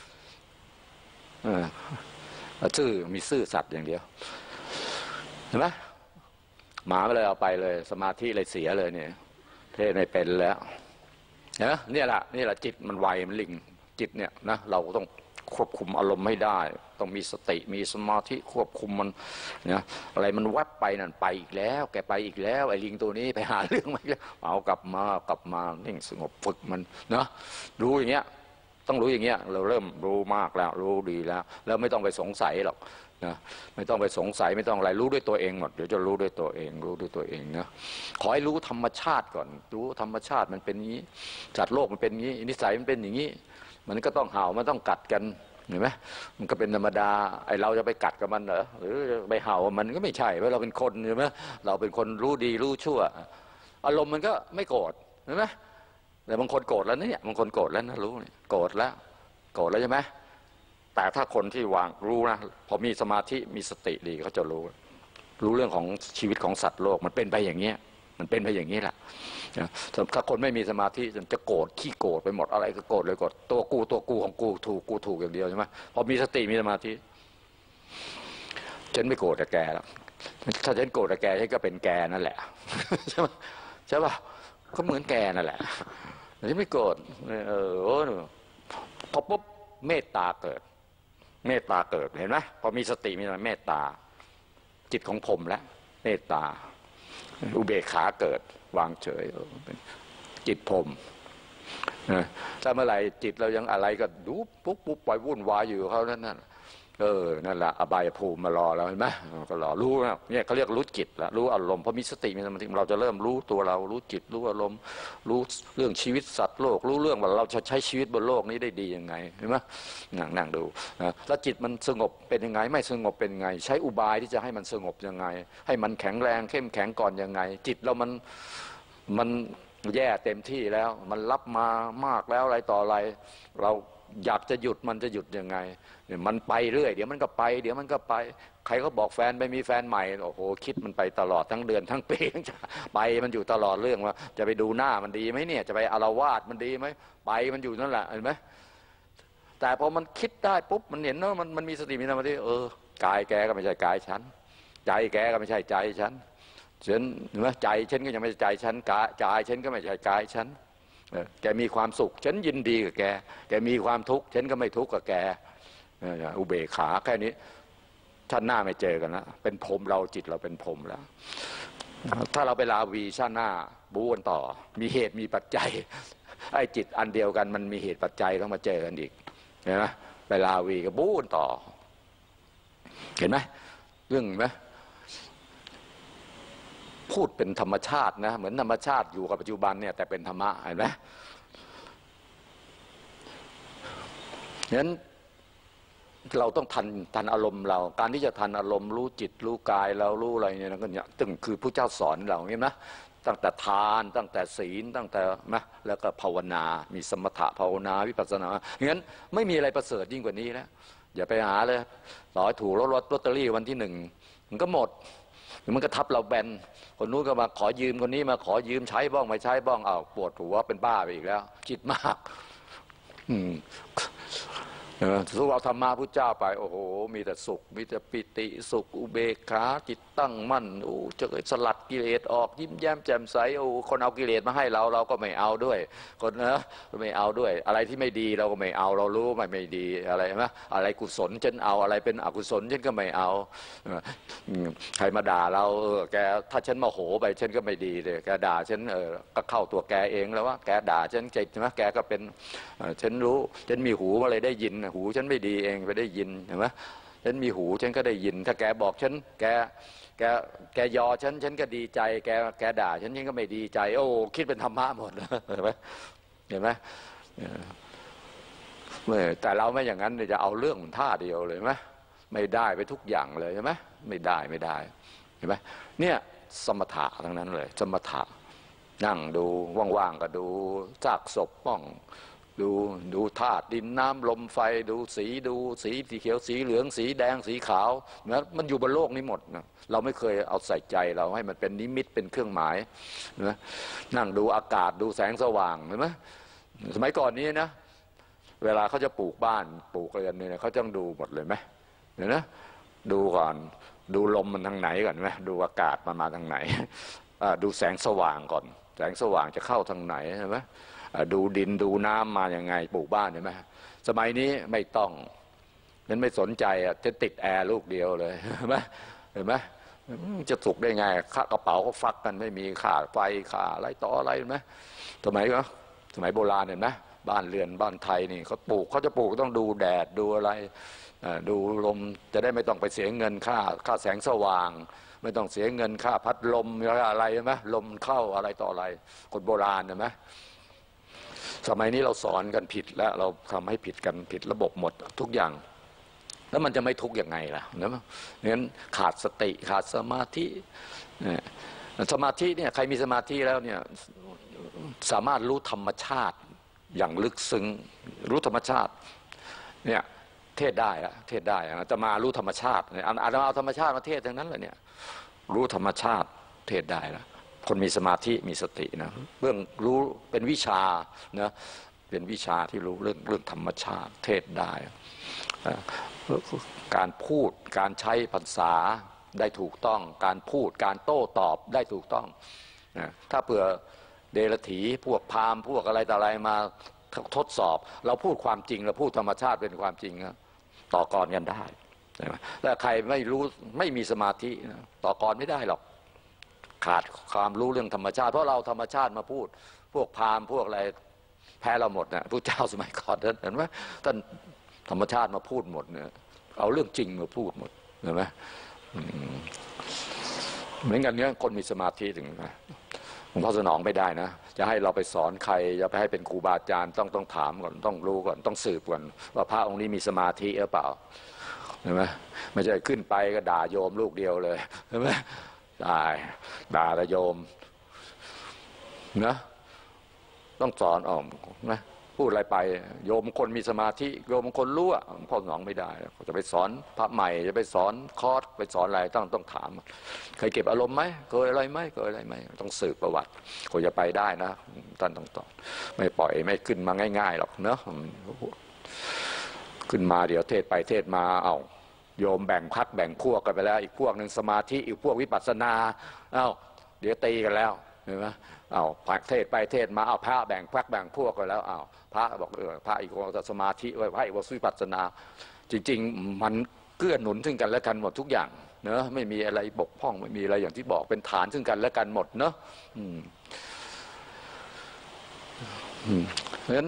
มีซื่อสัตย์อย่างเดียวเห็นไหมหมาไม่เลยเอาไปเลยสมาธิเลยเสียเลยเนี่ยเทศไม่เป็นแล้วเนี่ยแหละจิตมันไวมันลิงจิตเนี่ยนะเราต้องควบคุมอารมณ์ไม่ได้ต้องมีสติมีสมาธิควบคุมมันนะอะไรมันแวบไปนั่นไปอีกแล้วแกไปอีกแล้วไอ้ลิงตัวนี้ไปหาเรื่องมาแล้วเอากลับมานิ่งสงบฝึกมันนะรู้อย่างเงี้ยต้องรู้อย่างเงี้ยเราเริ่มรู้มากแล้วรู้ดีแล้วไม่ต้องไปสงสัยหรอกนะไม่ต้องไปสงสัยไม่ต้องอะไรรู้ด้วยตัวเองหมดเดี๋ยวจะรู้ด้วยตัวเองนะขอให้รู้ธรรมชาติก่อนรู้ธรรมชาติมันเป็นอย่างนี้จัดโลกมันเป็นอย่างนี้นิสัยมันเป็นอย่างนี้มันก็ต้องเห่ามันต้องกัดกันเห็นไหมมันก็เป็นธรรมดาไอเราจะไปกัดกับมันเหรอหรือไปเห่ามันก็ไม่ใช่เพราะเราเป็นคนใช่ไหมเราเป็นคนรู้ดีรู้ชั่วอารมณ์มันก็ไม่โกรธเห็นไหมแต่บางคนโกรธแล้วเนี่ยบางคนโกรธแล้วนะรู้เนี่ยโกรธแล้วใช่ไหมแต่ถ้าคนที่วางรู้นะพอมีสมาธิมีสติดีเขาจะรู้เรื่องของชีวิตของสัตว์โลกมันเป็นไปอย่างเงี้ยมันเป็นไปอย่างนี้แหละถ้าคนไม่มีสมาธิจะโกรธขี้โกรธไปหมดอะไรก็โกรธเลยโกรธตัวกูของกูถูกอย่างเดียวใช่ไหมพอมีสติมีสมาธิฉันไม่โกรธแต่แกแล้วถ้าฉันโกรธแต่แกฉันก็เป็นแกนั่นแหละใช่ไหมใช่ป่ะก็เหมือนแกนั่นแหละฉันไม่โกรธพอปุ๊บเมตตาเกิดเห็นไหมพอมีสติมีเมตตาจิตของผมแล้วเมตตาอุเบกขาเกิดวางเฉยจิตผมถ้าเมื่อไหร่จิตเรายังอะไรก็ดูปุ๊บปล่อยวุ่นวายอยู่เขานั่นนั่นแหละอบายภูมิมารอแล้วเห็นไหมก็รอรู้นะเนี่ยเขาเรียกรู้จิตแล้วรู้อารมณ์พอมีสติมีสมาธิเราจะเริ่มรู้ตัวเรารู้จิตรู้อารมณ์รู้เรื่องชีวิตสัตว์โลกรู้เรื่องว่าเราจะใช้ชีวิตบนโลกนี้ได้ดียังไงเห็นไหมนั่งดูแล้วจิตมันสงบเป็นยังไงไม่สงบเป็นยังไงใช้อุบายที่จะให้มันสงบยังไงให้มันแข็งแรงเข้มแข็งก่อนยังไงจิตเรามันแย่เต็มที่แล้วมันรับมามากแล้วอะไรต่ออะไรเราอยากจะหยุดมันจะหยุดยังไงมันไปเรื่อยเดี๋ยวมันก็ไปเดี๋ยวมันก็ไปใครก็บอกแฟนไปมีแฟนใหม่โอ้โหคิดมันไปตลอดทั้งเดือนทั้งปีไปมันอยู่ตลอดเรื่องว่าจะไปดูหน้ามันดีไหมเนี่ยจะไปอาละวาดมันดีไหมไปมันอยู่นั่นแหละเห็นไหมแต่พอมันคิดได้ปุ๊บมันเห็นว่ามันมีสติมีสมาธิกายแกก็ไม่ใช่กายฉันใจแกก็ไม่ใช่ใจฉันเห็นไหมใจฉันก็ยังไม่ใช่ใจฉันกายฉันก็ไม่ใช่กายฉันแกมีความสุขฉันยินดีกับแกมีความทุกข์ฉันก็ไม่ทุกข์กับแกอุเบกขาแค่นี้ชาติหน้าไม่เจอกันแล้วเป็นพรหมเราจิตเราเป็นพรหมแล้วถ้าเราไปลาวีชาติหน้าบู๊กันต่อมีเหตุมีปัจจัยไอ้จิตอันเดียวกันมันมีเหตุปัจจัยต้องมาเจอกันอีกเห็นไหมไปลาวีก็บู๊กันต่อเห็นไหมเรื่องไหมพูดเป็นธรรมชาตินะเหมือนธรรมชาติอยู่กับปัจจุบันเนี่ยแต่เป็นธรรมะเห็นไหมงั้นเราต้องทันอารมณ์เราการที่จะทันอารมณ์รู้จิตรู้กายเรารู้อะไรเนี่ยก็เนี่ยตึงคือพระเจ้าสอนเราเห็นไหมตั้งแต่ทานตั้งแต่ศีลตั้งแต่นะแล้วก็ภาวนามีสมถะภาวนาวิปัสสนางั้นไม่มีอะไรประเสริฐยิ่งกว่านี้แล้วอย่าไปหาเลยต่อให้ถูกลอตเตอรี่วันที่1มันก็หมดมันก็ทับเราแบนคนนู้นก็มาขอยืมคนนี้มาขอยืมใช้บ้างไม่ใช้บ้างปวดหัวเป็นบ้าไปอีกแล้วคิดมากสู้เอาธรรมะพุทธเจ้าไปโอ้โหมีแต่สุขมีแต่ปิติสุขอุเบกขาจิตตั้งมั่นจะสลัดกิเลสออกยิ้มแย้มแจ่มใสคนเอากิเลสมาให้เราก็ไม่เอาด้วยคนนะไม่เอาด้วยอะไรที่ไม่ดีเราก็ไม่เอาเรารู้ไม่ดีอะไรไหมอะไรกุศลฉันเอาอะไรเป็นอกุศลฉันก็ไม่เอาใครมาด่าเราแกถ้าฉันมาโหไปฉันก็ไม่ดีเลยแกด่าฉันก็เข้าตัวแกเองแล้วว่าแกด่าฉันใช่ไหมแกก็เป็นฉันรู้ฉันมีหูมาเลยได้ยินหูฉันไม่ดีเองไปได้ยินเห็นไหมฉันมีหูฉันก็ได้ยินถ้าแกบอกฉันแกยอฉันก็ดีใจแกด่าฉันก็ไม่ดีใจคิดเป็นธรรมะหมดเห็นไหมแต่เราไม่อย่างนั้นจะเอาเรื่องท่าเดียวเลยไหมไม่ได้ไปทุกอย่างเลยใช่ไหมไม่ได้เห็นไหมเนี่ยสมถะทั้งนั้นเลยสมถะนั่งดูว่างๆก็ดูซากศพบ้องดูธาตุดินน้ำลมไฟดูสีเขียวสีเหลืองสีแดงสีขาวนะมันอยู่บนโลกนี้หมดนะเราไม่เคยเอาใส่ใจเราให้มันเป็นนิมิตเป็นเครื่องหมายนะนั่งดูอากาศดูแสงสว่างเห็นไหมสมัยก่อนนี้นะเวลาเขาจะปลูกบ้านปลูกอะไรเนี่ยเขาต้องดูหมดเลยไหมเห็นไหมดูก่อนดูลมมันทางไหนก่อนไหมดูอากาศมันมาทางไหนดูแสงสว่างก่อนแสงสว่างจะเข้าทางไหนใช่ไหมดูดินดูน้ำมาอย่างไงปลูกบ้านเห็นไหมสมัยนี้ไม่ต้องนั้นไม่สนใจจะติดแอร์ลูกเดียวเลยเห็นไหมจะสุกได้ไงค่ากระเป๋าก็ฟักกันไม่มีค่าไฟค่าอะไรต่ออะไรเห็นไหมสมัยโบราณเห็นไหมบ้านเรือนบ้านไทยนี่เขาจะปลูกต้องดูแดดดูอะไรดูลมจะได้ไม่ต้องไปเสียเงินค่าแสงสว่างไม่ต้องเสียเงินค่าพัดลมอะไรใช่ไหมลมเข้าอะไรต่ออะไรคนโบราณเห็นไหมสมัยนี้เราสอนกันผิดแล้วเราทำให้ผิดกันผิดระบบหมดทุกอย่างแล้วมันจะไม่ทุกข์ยังไงล่ะงั้นขาดสติขาดสมาธิสมาธิเนี่ยใครมีสมาธิแล้วเนี่ยสามารถรู้ธรรมชาติอย่างลึกซึ้งรู้ธรรมชาติเนี่ยเทศได้จะมารู้ธรรมชาติอาจจะเอาธรรมชาติมาเทศทั้งนั้นเลยเนี่ยรู้ธรรมชาติเทศได้แล้วคนมีสมาธิมีสตินะเรื่องรู้เป็นวิชานะเป็นวิชาที่รู้เรื่องธรรมชาติเทศได้การพูดการใช้ภาษาได้ถูกต้องการพูดการโต้ตอบได้ถูกต้องถ้าเผื่อเดรัจฉีพวกพราหมณ์พวกอะไรต่ออะไรมาทดสอบเราพูดความจริงเราพูดธรรมชาติเป็นความจริงต่อกรกันได้แต่ใครไม่รู้ไม่มีสมาธิต่อกรไม่ได้หรอกขาดความรู้เรื่องธรรมชาติเพราะเราธรรมชาติมาพูดพวกพราหมณ์พวกอะไรแพ้เราหมดนะพระเจ้าสมัยก่อนเห็นไหมท่านธรรมชาติมาพูดหมดเนี่ยเอาเรื่องจริงมาพูดหมดเห็นไหมเหมือนกันเนี้ยคนมีสมาธิถึงหลวงพ่อสนองไม่ได้นะจะให้เราไปสอนใครจะไปให้เป็นครูบาอาจารย์ต้องถามก่อนต้องรู้ก่อนต้องสืบก่อนว่าพระองค์นี้มีสมาธิหรือเปล่าเห็นไหมไม่ใช่ขึ้นไปก็ด่าโยมลูกเดียวเลยเห็นไหมด่าแต่โยมนะต้องสอนออกนะพูดอะไรไปโยมคนมีสมาธิโยมคนรู้อ่ะพ่อสนองไม่ได้จะไปสอนพระใหม่จะไปสอนคอร์สไปสอนอะไรต้องถามเคยเก็บอารมณ์ไหมเคยอะไรไหมเคยอะไรไหมต้องสืบประวัติคนจะไปได้นะท่านต้องตอบไม่ปล่อยไม่ขึ้นมาง่ายๆหรอกเนาะขึ้นมาเดี๋ยวเทศไปเทศมาเอาโยมแบ่งพักแบ่งพวกกันไปแล้วอีกพวกหนึ่งสมาธิอีกพวกวิปัสสนาเดี๋ยวตีกันแล้วเห็นไหมเทศไปเทศมาพระแบ่งพักแบ่งพวกกันแล้วพระบอกพระอีกองค์สมาธิไว้พระอีกองค์วิปัสสนาจริงๆมันเกื้อหนุนซึ่งกันและกันหมดทุกอย่างเนอะไม่มีอะไรบกพร่องไม่มีอะไรอย่างที่บอกเป็นฐานซึ่งกันและกันหมดเนอะเพราะฉะนั้น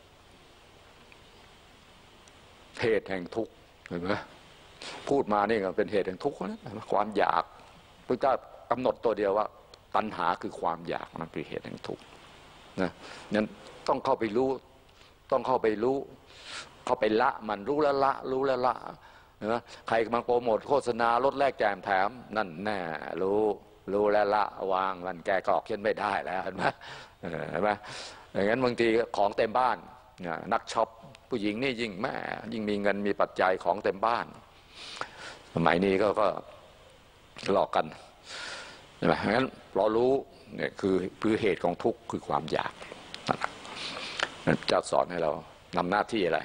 เหตุแห่งทุกข์เห็นไหมพูดมานี่ก็เป็นเหตุแห่งทุกข์นะความอยากพระเจ้ากำหนดตัวเดียวว่าตัณหาคือความอยากมันเป็นเหตุแห่งทุกข์นะนั้นต้องเข้าไปรู้ต้องเข้าไปรู้เข้าไปละมันรู้แล้วละรู้แล้วละนะใครมาโปรโมทโฆษณาลดแลกแจมแถมนั่นแน่รู้แล้วละวางมันแกกรอกเช่นไม่ได้แล้วเห็นไหมอย่างนั้นบางทีของเต็มบ้านนักช็อปผู้หญิงนี่ยิ่งแม่ยิ่งมีเงินมีปัจจัยของเต็มบ้านสมัยนี้ก็หลอกกันใช่ไหมงั้นเรารู้เนี่ยคือเหตุของทุกข์คือความอยากเจ้าสอนให้เรานำหน้าที่อะไร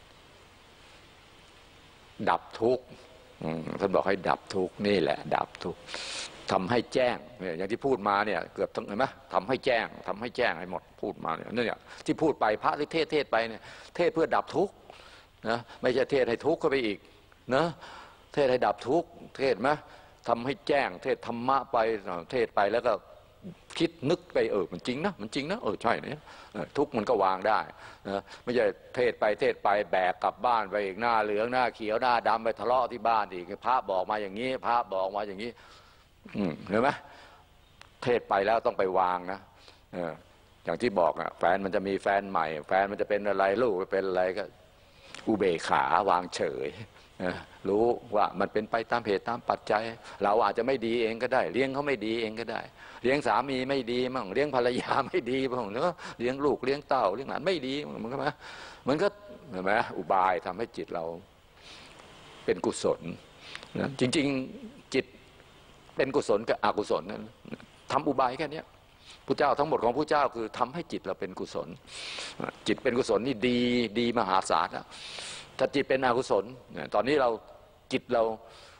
ดับทุกข์ท่านบอกให้ดับทุกข์นี่แหละดับทุกข์ทำให้แจ้งเนี่ยอย่างที่พูดมาเนี่ยเกือบทั้งเห็นไหมทำให้แจ้งให้หมดพูดมาเนี่ยที่พูดไปพระที่เทศไปเนี่ยเทศเพื่อดับทุกข์นะไม่ใช่เทศให้ทุกข์เข้าไปอีกนะเทศให้ดับทุกข์เทศไหมทำให้แจ้งเทศธรรมะไปเทศไปแล้วก็คิดนึกไปมันจริงนะใช่เนี่ยทุกข์มันก็วางได้นะไม่ใช่เทศไปแบกกลับบ้านไปอีกหน้าเหลืองหน้าเขียวหน้าดำไปทะเลาะที่บ้านอีกพระบอกมาอย่างนี้พระบอกมาอย่างนี้เห็นไหมเทศไปแล้วต้องไปวางนะอย่างที่บอกแฟนมันจะมีแฟนใหม่แฟนมันจะเป็นอะไรลูกเป็นอะไรก็อุเบกขาวางเฉยรู้ว่ามันเป็นไปตามเหตุตามปัจจัยเราอาจจะไม่ดีเองก็ได้เลี้ยงเขาไม่ดีเองก็ได้เลี้ยงสามีไม่ดีมั่งเลี้ยงภรรยาไม่ดีมั่งเนอะเลี้ยงลูกเลี้ยงเต้าเลี้ยงหลานไม่ดีมันก็เห็นไหมอุบายทำให้จิตเราเป็นกุศลนะจริงๆจิตเป็นกุศลกับอกุศลนั้นทำอุบายแค่นี้พระเจ้าทั้งหมดของพระเจ้าคือทำให้จิตเราเป็นกุศลจิตเป็นกุศลนี่ดีมหาศาลนะถ้าจิตเป็นอกุศลตอนนี้เราจิตเรา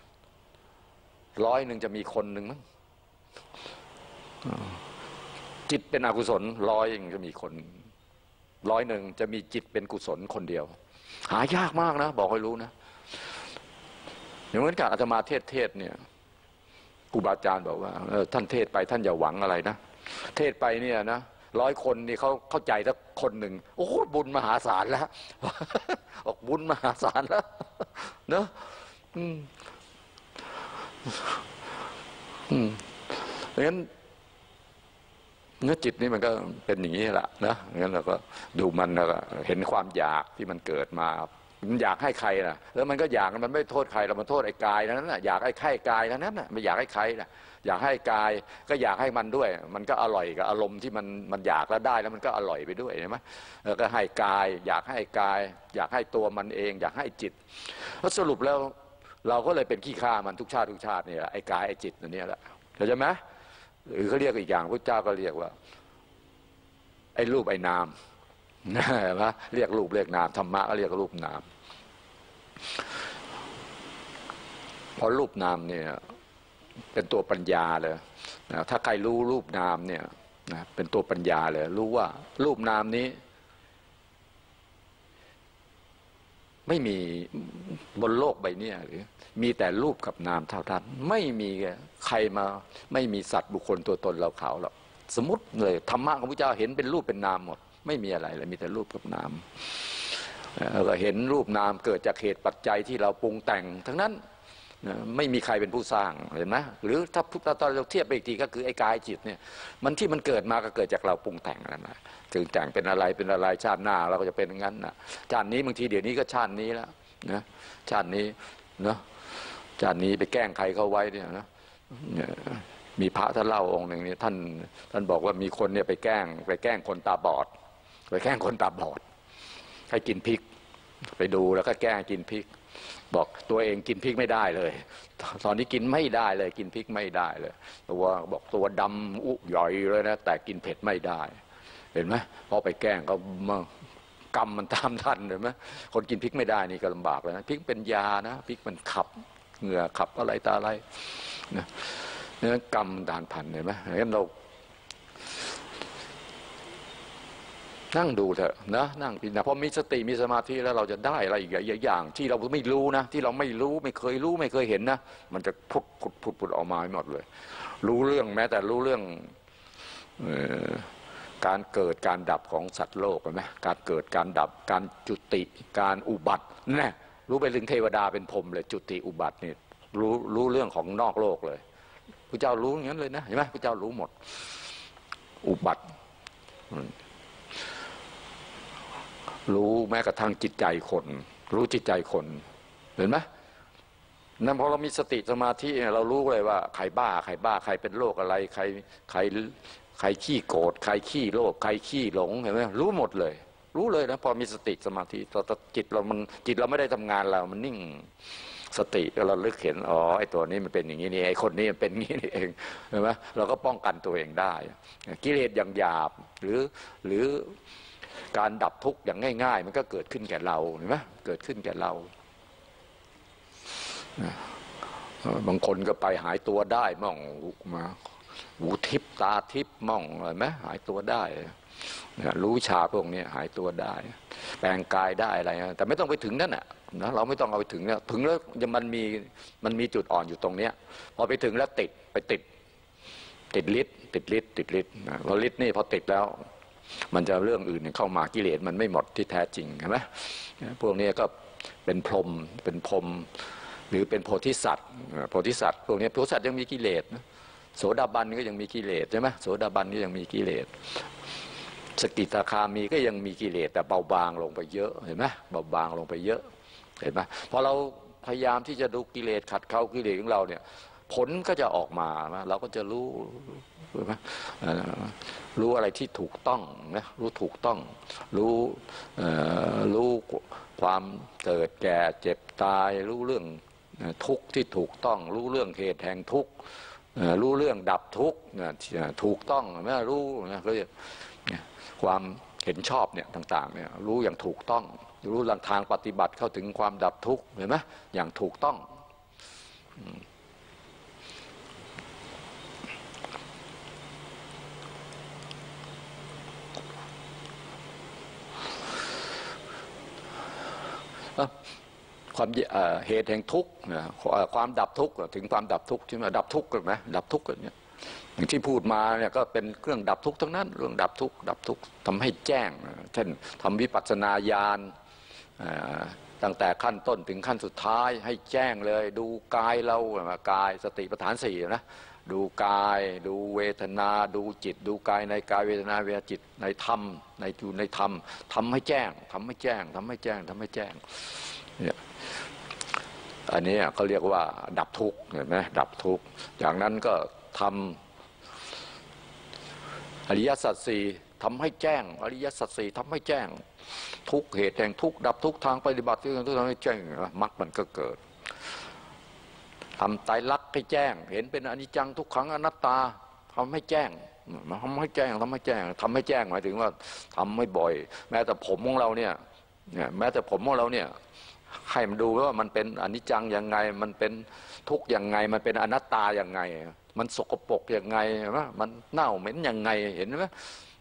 100จะมีคนหนึ่งมั้งจิตเป็นอกุศล100จะมีคน100จะมีจิตเป็นกุศลคนเดียวหายากมากนะบอกให้รู้นะอย่างเหมือนกับอาตมาเทศเนี่ยครูบาอาจารย์บอกว่าท่านเทศไปท่านอย่าหวังอะไรนะเทศไปเนี่ยนะ100 คนนี่เขาเข้าใจสักคนหนึ่งโอ้บุญมหาศาลแล้วออกบุญมหาศาลแล้วเนอะงั้นเนื้อจิตนี่มันก็เป็นอย่างนี้แหละนะงั้นเราก็ดูมันแล้วก็เห็นความอยากที่มันเกิดมามันอยากให้ใครนะแล้วมันก็อยากมันไม่โทษใครเรามันโทษไอ้กายนั้นน่ะอยากให้ใครกายนั้นน่ะไม่อยากให้ใครนะอยากให้กายก็อยากให้มันด้วยมันก็อร่อยกับอารมณ์ที่มันอยากแล้วได้แล้วมันก็อร่อยไปด้วยใช่ไหมแล้วก็ให้กายอยากให้กายอยากให้ตัวมันเองอยากให้จิตแล้วสรุปแล้วเราก็เลยเป็นขี้ข้ามันทุกชาตินี่แหละไอ้กายไอ้จิตนี่แหละเข้าใจไหมหรือเขาเรียกอีกอย่างพระเจ้าก็เรียกว่าไอ้รูปไอ้นามนะเรียกรูปเรียกนามธรรมะก็เรียกรูปนามเพราะรูปนามเนี่ยเป็นตัวปัญญาเลยนะถ้าใครรู้รูปนามเนี่ยนะเป็นตัวปัญญาเลยรู้ว่ารูปนามนี้ไม่มีบนโลกใบนี้หรือมีแต่รูปกับนามเท่านั้นไม่มีใครมาไม่มีสัตว์บุคคลตัวตนเราเขาหรอกสมมติเลยธรรมะของพระเจ้าเห็นเป็นรูปเป็นนามหมดไม่มีอะไรเลยมีแต่รูปกับนามเราเห็นรูปนามเกิดจากเหตุปัจจัยที่เราปรุงแต่งทั้งนั้นไม่มีใครเป็นผู้สร้างเห็นไหมหรือถ้าตอนเราเทียบไปอีกทีก็คือไอ้กายจิตเนี่ยมันที่มันเกิดมาก็เกิดจากเราปรุงแต่งนั่นแหละถึงแต่งเป็นอะไรชาติหน้าเราก็จะเป็นอย่างนั้นนะชาตินี้บางทีเดี๋ยวนี้ก็ชาตินี้แล้วนะชาตินี้นะชาตินี้ไปแกล้งใครเขาไว้เนี่ยนะมีพระท่านเล่าองค์หนึ่งนี่ท่านบอกว่ามีคนเนี่ยไปแกล้งคนตาบอดไปแกล้งคนตาบอดให้กินพริกไปดูแล้วก็แกล้งกินพริกบอกตัวเองกินพริกไม่ได้เลยตอนนี้กินไม่ได้เลยกินพริกไม่ได้เลยตัวบอกตัวดำอุใหญ่เลยนะแต่กินเผ็ดไม่ได้เห็นไหมพอไปแกล้งก็กรรมมันตามทันเห็นไหมคนกินพริกไม่ได้นี่ก็ลำบากเลยนะพริกเป็นยานะพริกมันขับเหงื่อขับอะไรตาอะไรนะเนี่ยกรรมตามทันเห็นไหมงั้นเรานั่งดูเถอะนะนั่งพิจารณาพอมีสติมีสมาธิแล้วเราจะได้อะไรอีกอย่างที่เราไม่รู้นะที่เราไม่รู้ไม่เคยเห็นนะมันจะพุดออกมาหมดเลยรู้เรื่องแม้แต่รู้เรื่องการเกิดการดับของสัตว์โลกเห็นไหมการเกิดการดับการจุติการอุบัติแน่รู้ไปถึงเทวดาเป็นพรหมเลยจุติอุบัตินี่รู้เรื่องของนอกโลกเลยพระเจ้ารู้อย่างนั้นเลยนะเห็นไหมพระเจ้ารู้หมดอุบัติรู้แม้กระทั่งจิตใจคนรู้จิตใจคนเห็นไหมนั่นพอเรามีสติสมาธิเรารู้เลยว่าใครบ้าใครเป็นโรคอะไรใครขี้โกรธใครขี้โลภใครขี้หลงเห็นไหมรู้หมดเลยรู้เลยนะพอมีสติสมาธิจิตเราไม่ได้ทำงานเรามันนิ่งสติเราลึกเห็นอ๋อไอ้ตัวนี้มันเป็นอย่างนี้นี่ไอ้คนนี้มันเป็นอย่างนี้นี่เองเห็นไหมเราก็ป้องกันตัวเองได้กิเลสอย่างหยาบหรือการดับทุกข์อย่างง่ายๆมันก็เกิดขึ้นแก่เราเห็นไหมเกิดขึ้นแก่เราบางคนก็ไปหายตัวได้มั่งมาหูทิพตาทิพมั่งอะไรไหมหายตัวได้รู้ชาพวกนี้หายตัวได้แปลงกายได้อะไรนะแต่ไม่ต้องไปถึงนั่นนะเราไม่ต้องเอาไปถึงเนี่ยถึงแล้วมันมีจุดอ่อนอยู่ตรงเนี้ยพอไปถึงแล้วติดฤทธิ์พอฤทธิ์นี่พอติดแล้วมันจะเรื่องอื่นเข้ามากิเลสมันไม่หมดที่แท้จริงเห็นไหมพวกนี้ก็เป็นพรหมหรือเป็นโพธิสัตว์พวกนี้โพธิสัตว์ยังมีกิเลสนะโสดาบันก็ยังมีกิเลสใช่ไหมโสดาบันก็ยังมีกิเลสสกิทาคามีก็ยังมีกิเลสแต่เบาบางลงไปเยอะเห็นไหมเบาบางลงไปเยอะเห็นไหมพอเราพยายามที่จะดูกิเลสขัดเกลากิเลสของเราเนี่ยผลก็จะออกมาเราก็จะรู้อะไรที่ถูกต้องนะรู้ถูกต้องรู้ความเกิดแก่เจ็บตายรู้เรื่องทุกข์ที่ถูกต้องรู้เรื่องเหตุแห่งทุกข์รู้เรื่องดับทุกข์ถูกต้องไม่รู้นะก็ความเห็นชอบเนี่ยต่างๆเนี่ยรู้อย่างถูกต้องรู้หลังทางปฏิบัติเข้าถึงความดับทุกข์เห็นไหมอย่างถูกต้องความเหตุแห่งทุกข์ความดับทุกข์ถึงความดับทุกข์ใช่ไหมดับทุกข์กันไหมดับทุกข์กันเนี่ยอย่างที่พูดมาเนี่ยก็เป็นเครื่องดับทุกข์ทั้งนั้นเรื่องดับทุกข์ทำให้แจ้งเช่นทำวิปัสสนาญาณตั้งแต่ขั้นต้นถึงขั้นสุดท้ายให้แจ้งเลยดูกายเรากายสติปัฏฐานสี่นะดูกายดูเวทนาดูจิตดูกายในกายเวทนาเวทนาจิตในธรรมในธรรมทำให้แจ้งเนี่ยอันนี้เขาเรียกว่าดับทุกข์เห็นไหมดับทุกข์จากนั้นก็ทำอริยสัจสี่ทำให้แจ้งอริยสัจสี่ทำให้แจ้งทุกเหตุแห่งทุกดับทุกทางปฏิบัติที่ทำให้แจ้งมรรคมันก็เกิดทำไตรลักษณ์ให้แจ้งเห็นเป็นอนิจจังทุกขังอนัตตาทำให้แจ้งหมายถึงว่าทำไม่บ่อยแม้แต่ผมของเราเนี่ยให้มันดูว่ามันเป็นอนิจจังยังไงมันเป็นทุกข์ยังไงมันเป็นอนัตตายังไงมันสกปรกยังไงมันเน่าเหม็นยังไงเห็นไหม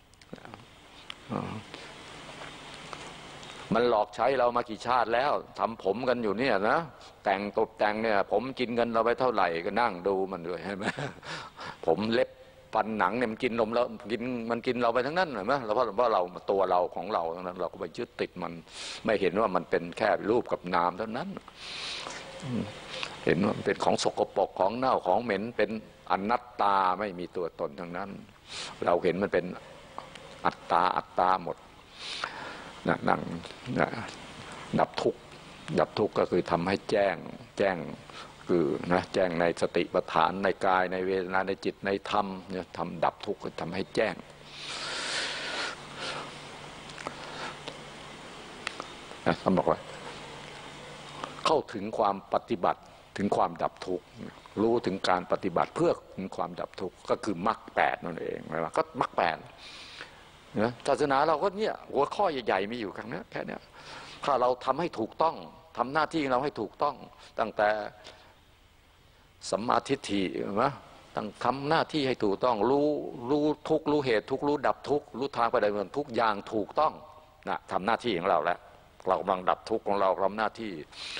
มันหลอกใช้เรามากี่ชาติแล้วทำผมกันอยู่เนี่ยนะแต่งตกแต่งเนี่ยผมกินเงินเราไปเท่าไหร่ก็นั่งดูมันด้วยใช่ไหมผมเล็บฟันหนังเนี่ยมันกินนมแล้วมันกินเราไปทั้งนั้นเห็นไหมเพราะเราตัวเราของเราทั้งนั้นเราก็ไปยึดติดมันไม่เห็นว่ามันเป็นแค่รูปกับนามเท่านั้นเห็นว่าเป็นของสกปรกของเน่าของเหม็นเป็นอนัตตาไม่มีตัวตนทั้งนั้นเราเห็นมันเป็นอัตตาหมดนั่งดับทุกข์ก็คือทำให้แจ้งคือนะแจ้งในสติปัฏฐานในกายในเวทนาในจิตในธรรมเนี่ยทำดับทุกข์ทำให้แจ้งท่านบอกว่าเข้าถึงความปฏิบัติถึงความดับทุกข์รู้ถึงการปฏิบัติเพื่อถึงความดับทุกข์ก็คือมรรคแปดนั่นเองนะก็มรรคแปดนะศาสนาเราก็เนี่ยหัวข้อใหญ่ๆมีอยู่แค่นี้ถ้าเราทำให้ถูกต้องทำหน้าที่เราให้ถูกต้องตั้งแต่สัมมาทิฏฐินะต้องทำหน้าที่ให้ถูกต้องรู้ทุกรู้เหตุทุกรู้ดับทุกรู้ทางไปได้เงินทุกอย่างถูกต้องนะทำหน้าที่ของเราแล้วเรากำลังดับทุกข์ของเราทำหน้าที่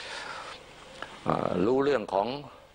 รู้เรื่องของ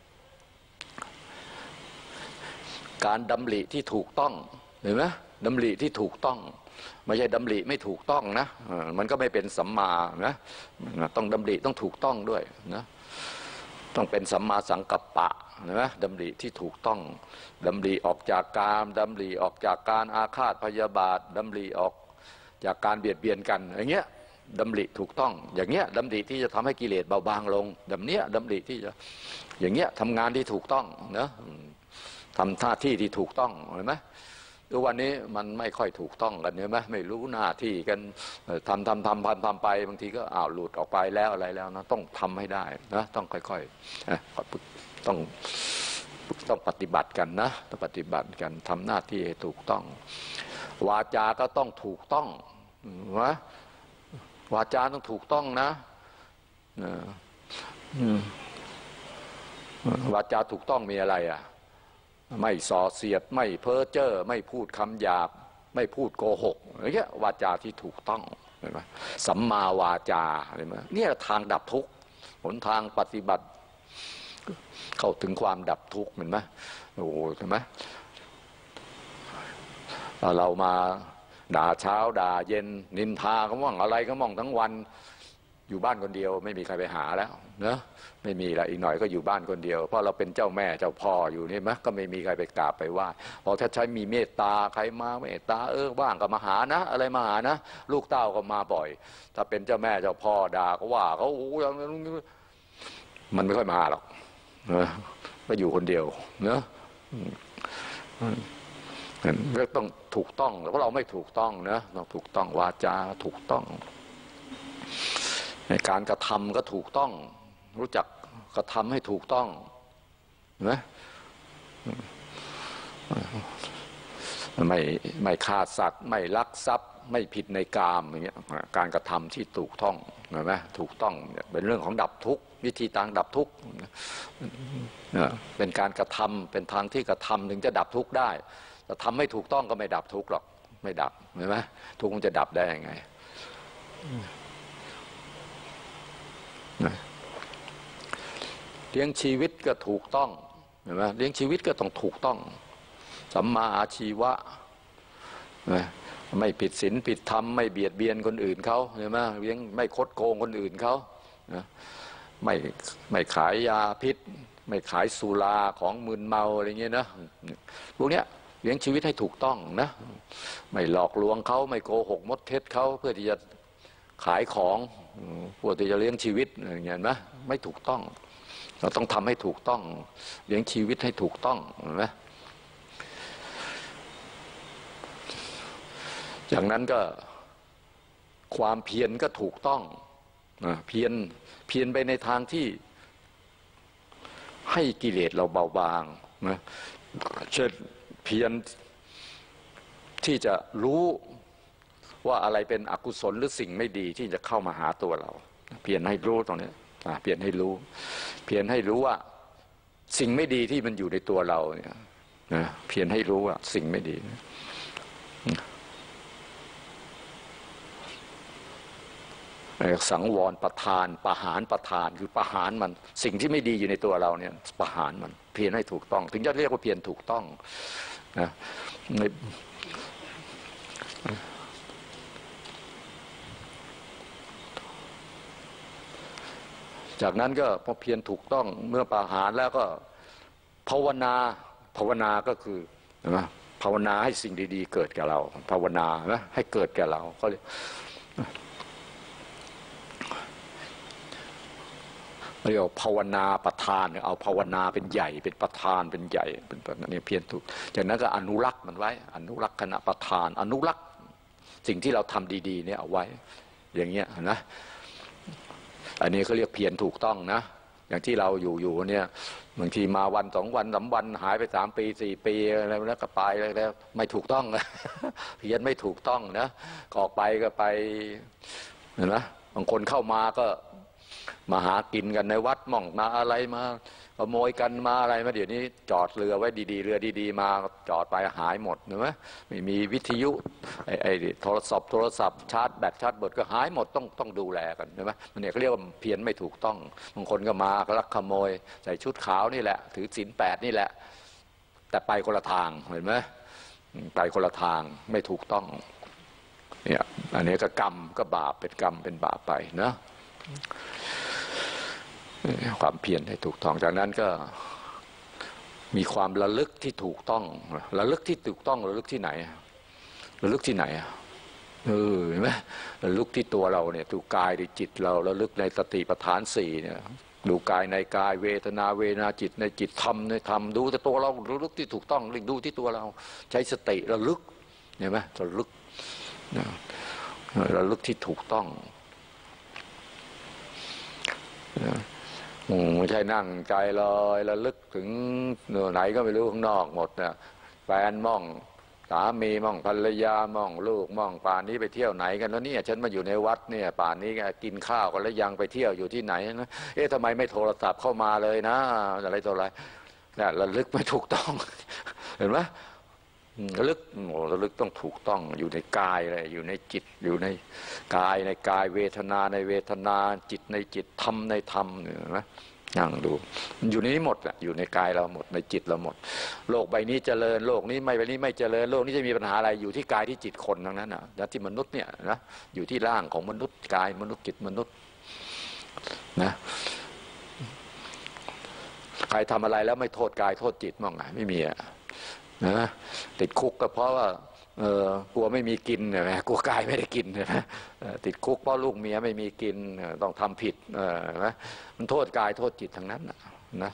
การดำริที่ถูกต้องเห็นไหมดำริที่ถูกต้องไม่ใช่ดำริไม่ถูกต้องนะมันก็ไม่เป็นสัมมานะต้องดำริต้องถูกต้องด้วยนะต้องเป็นสัมมาสังกัปปะนะดำริที่ถูกต้องดำริออกจากกามดำริออกจากการอาฆาตพยาบาทดำริออกจากการเบียดเบียนกันอย่างเงี้ยดำริถูกต้องอย่างเงี้ยดำริที่จะทำให้กิเลสเบาบางลงแบบเนี้ยดำริที่จะอย่างเงี้ยทำงานที่ถูกต้องนะทำหน้าที่ที่ถูกต้องเห็นไหมทุกวันนี้มันไม่ค่อยถูกต้องกันเห็นไหมไม่รู้หน้าที่กันทำไปบางทีก็หลุดออกไปแล้วอะไรแล้วนะต้องทำให้ได้นะต้องค่อยๆต้องปฏิบัติกันนะต้องปฏิบัติกันทำหน้าที่ให้ถูกต้องวาจาก็ต้องถูกต้องนะวาจาต้องถูกต้องนะวาจาถูกต้องมีอะไรไม่ส่อเสียดไม่เพ้อเจ้อไม่พูดคำหยาบไม่พูดโกหกอะไรเงี้ยวาจาที่ถูกต้องเห็นไหมสัมมาวาจาเห็นไหมเนี่ยทางดับทุกข์หนทางปฏิบัติเข้าถึงความดับทุกข์เห็นไหมโอ้เห็นไหมเรามาด่าเช้าด่าเย็นนินทาก็มั่งอะไรก็มั่งทั้งวันอยู่บ้านคนเดียวไม่มีใครไปหาแล้วเนอะไม่มีละอีกหน่อยก็อยู่บ้านคนเดียวเพราะเราเป็นเจ้าแม่เจ้าพ่ออยู่นี่มั้ยก็ไม่มีใครไปกราบไปไหว้พอถ้าใช้มีเมตตาใครมาเมตตาว่างก็มาหานะอะไรมาหานะลูกเต้าก็มาบ่อยถ้าเป็นเจ้าแม่เจ้าพ่อด่าก็ว่าเขาโอ้ยมันไม่ค่อยมาหรอกก็อยู่คนเดียวเนอะก็ต้องถูกต้องเพราะเราไม่ถูกต้องนะต้องถูกต้องวาจาถูกต้องในการกระทำก็ถูกต้องรู้จักกระทำให้ถูกต้องนะไม่ฆ่าสัตว์ไม่ลักทรัพย์ไม่ผิดในกามอย่างเงี้ยการกระทำที่ถูกต้องเห็นไหมถูกต้องเป็นเรื่องของดับทุกข์วิธีทางดับทุกข์เป็นการกระทำเป็นทางที่กระทำถึงจะดับทุกข์ได้แต่ทำไม่ถูกต้องก็ไม่ดับทุกข์หรอกไม่ดับเห็นไหมทุกข์มันจะดับได้ยังไงเลี้ยงชีวิตก็ถูกต้องเห็นไหมเลี้ยงชีวิตก็ต้องถูกต้องสัมมาอาชีวะไม่ผิดศีลผิดธรรมไม่เบียดเบียนคนอื่นเขาเห็นไหมเลี้ยงไม่คดโกงคนอื่นเขาไม่ขายยาพิษไม่ขายสุราของมึนเมาอะไรเงี้ยนะพวกเนี้ยเลี้ยงชีวิตให้ถูกต้องนะไม่หลอกลวงเขาไม่โกหกมดเท็จเขาเพื่อที่จะขายของเพื่อที่จะเลี้ยงชีวิตอย่างเงี้ยนะไม่ถูกต้องเราต้องทำให้ถูกต้องเลี้ยงชีวิตให้ถูกต้องเห็นไหมจากนั้นก็ความเพียรก็ถูกต้องเพียรไปในทางที่ให้กิเลสเราเบาบางนะเช่นเพียรที่จะรู้ว่าอะไรเป็นอกุศลหรือสิ่งไม่ดีที่จะเข้ามาหาตัวเราเพียรให้รู้ตรงนี้เพียรให้รู้ว่าสิ่งไม่ดีที่มันอยู่ในตัวเราเนี่ยเพียรให้รู้ว่าสิ่งไม่ดีสังวรประทานประหารประทานคือประหารมันสิ่งที่ไม่ดีอยู่ในตัวเราเนี่ยประหารมันเพียรให้ถูกต้องถึงจะเรียกว่าเพียรถูกต้องนะจากนั้นก็พอเพียรถูกต้องเมื่อประหารแล้วก็ภาวนาก็คือนะภาวนาให้สิ่งดีๆเกิดแก่เราภาวนานะให้เกิดแก่เราเขาเรียกภาวนาประธานเอาภาวนาเป็นใหญ่เป็นประธานเป็นใหญ่เป็นแบบนี้เพียรถูกจากนั้นก็อนุรักษ์มันไว้อนุรักษ์คณะประธานอนุรักษ์สิ่งที่เราทำดีๆเนี่ยเอาไว้อย่างเงี้ยนะอันนี้เขาเรียกเพียรถูกต้องนะอย่างที่เราอยู่เนี่ยบางทีมาวัน2 วัน3 วันหายไป3 ปี4 ปีอะไรแล้วก็ไปแล้วไม่ถูกต้องเพียรไม่ถูกต้องนะออกไปก็ไปเห็นไหมบางคนเข้ามาก็มาหากินกันในวัดม่องมาอะไรมาขโมยกันมาอะไรมาเดี๋ยวนี้จอดเรือไว้ดีๆเรือดีๆมาจอดไปหายหมดเห็นไหมไม่มีวิทยุไอ้โทรศัพท์ชาร์จแบตชาร์จเบิดก็หายหมดต้องดูแลกันเห็นไหมมันเนี่ยเขาเรียกว่าเพี้ยนไม่ถูกต้องบางคนก็มาก็ลักขโมยใส่ชุดขาวนี่แหละถือศีล8นี่แหละแต่ไปคนละทางเห็นไหมไปคนละทางไม่ถูกต้องเนี่ยอันนี้ก็กรรมก็บาปเป็นกรรมเป็นบาปไปนะความเพียรให้ถูกต้องจากนั้นก็มีความระลึกที่ถูกต้องระลึกที่ถูกต้องระลึกที่ไหนระลึกที่ไหนเห็นไหมระลึกที่ตัวเราเนี่ยดูกายดูจิตเราระลึกในสติปัฏฐาน4เนี่ยดูกายในกายเวทนาจิตในจิตธรรมในธรรมดูแต่ตัวเราระลึกที่ถูกต้องดูที่ตัวเราใช้สติระลึกเห็นไหมระลึกระลึกที่ถูกต้องไม่ใช่นั่งใจลอยระลึกถึงไหนก็ไม่รู้ข้างนอกหมดนะแฟนม่องสามีม่องภรรยาม่องลูกม่องป่านนี้ไปเที่ยวไหนกันแล้วเนี่ยฉันมาอยู่ในวัดเนี่ยป่านนี้กินข้าวกันแล้วยังไปเที่ยวอยู่ที่ไหนนะทำไมไม่โทรศัพท์เข้ามาเลยนะอะไรตัวอะไรเนี่ยระลึกไม่ถูกต้องเห็นไหมระลึกต้องถูกต้องอยู่ในกายเลยอยู่ในจิตอยู่ในกายในกายเวทนาในเวทนาจิตในจิตธรรมในธรรมเนี่ยนะนั่งดูอยู่ในนี้หมดแหละอยู่ในกายเราหมดในจิตเราหมดโลกใบนี้เจริญโลกนี้ใบนี้ไม่เจริญโลกนี้จะมีปัญหาอะไรอยู่ที่กายที่จิตคนทั้งนั้นนะที่มนุษย์เนี่ยนะอยู่ที่ร่างของมนุษย์กายมนุษย์จิตมนุษย์นะใครทำอะไรแล้วไม่โทษกายโทษจิตมั่งไงไม่มีอะนะติดคุกก็เพราะว่ากลัวไม่มีกินใช่ไหมกลัวกายไม่ได้กินใช่ไหมติดคุกเพราะลูกเมียไม่มีกินต้องทำผิดนะมันโทษกายโทษจิตทั้งนั้นนะ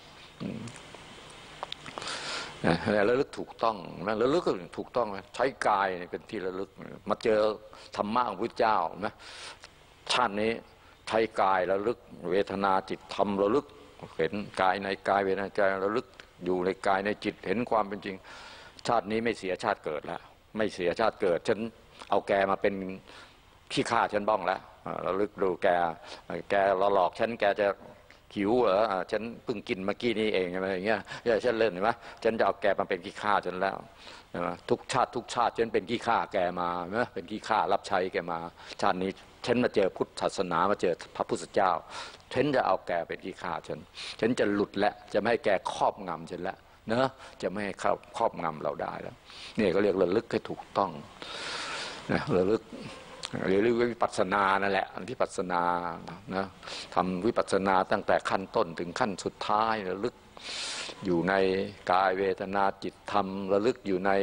ระลึกถูกต้องนะระลึกถูกต้องใช้กายเป็นที่ระลึกมาเจอธรรมะของพระเจ้านะชาตินี้ใช้กายระลึกเวทนาจิตธรรมระลึกเห็นกายในกายเวทนาใจระลึกอยู่ในกายในจิตเห็นความเป็นจริงชาตินี้ไม่เสียชาติเกิดแล้วไม่เสียชาติเกิดฉันเอาแกมาเป็นขี้ข้าฉันบ้องแล้วระลึกดูแกหลอกฉันแกจะหิวเหรอฉันเพิ่งกินเมื่อกี้นี้เองอะไรอย่างเงี้ยฉันเล่นเห็นไหมฉันจะเอาแกมาเป็นขี้ข้าฉันแล้วทุกชาติฉันเป็นขี้ข้าแกมาเนะเป็นขี้ข้ารับใช้แกมาชาตินี้ฉันมาเจอพุทธศาสนามาเจอพระพุทธเจ้าฉันจะเอาแกเป็นขี้ข้าฉันจะหลุดและจะไม่ให้แกครอบงำฉันแล้วเนอะจะไม่ให้ครอบงำเราได้แล้วนี่ก็เรียกระลึกให้ถูกต้องนะระลึกวิปัสสนานั่นแหละวิปัสสนานะทำวิปัสสนาตั้งแต่ขั้นต้นถึงขั้นสุดท้ายระลึกอยู่ในกายเวทนาจิตธรรมระลึกอยู่ใน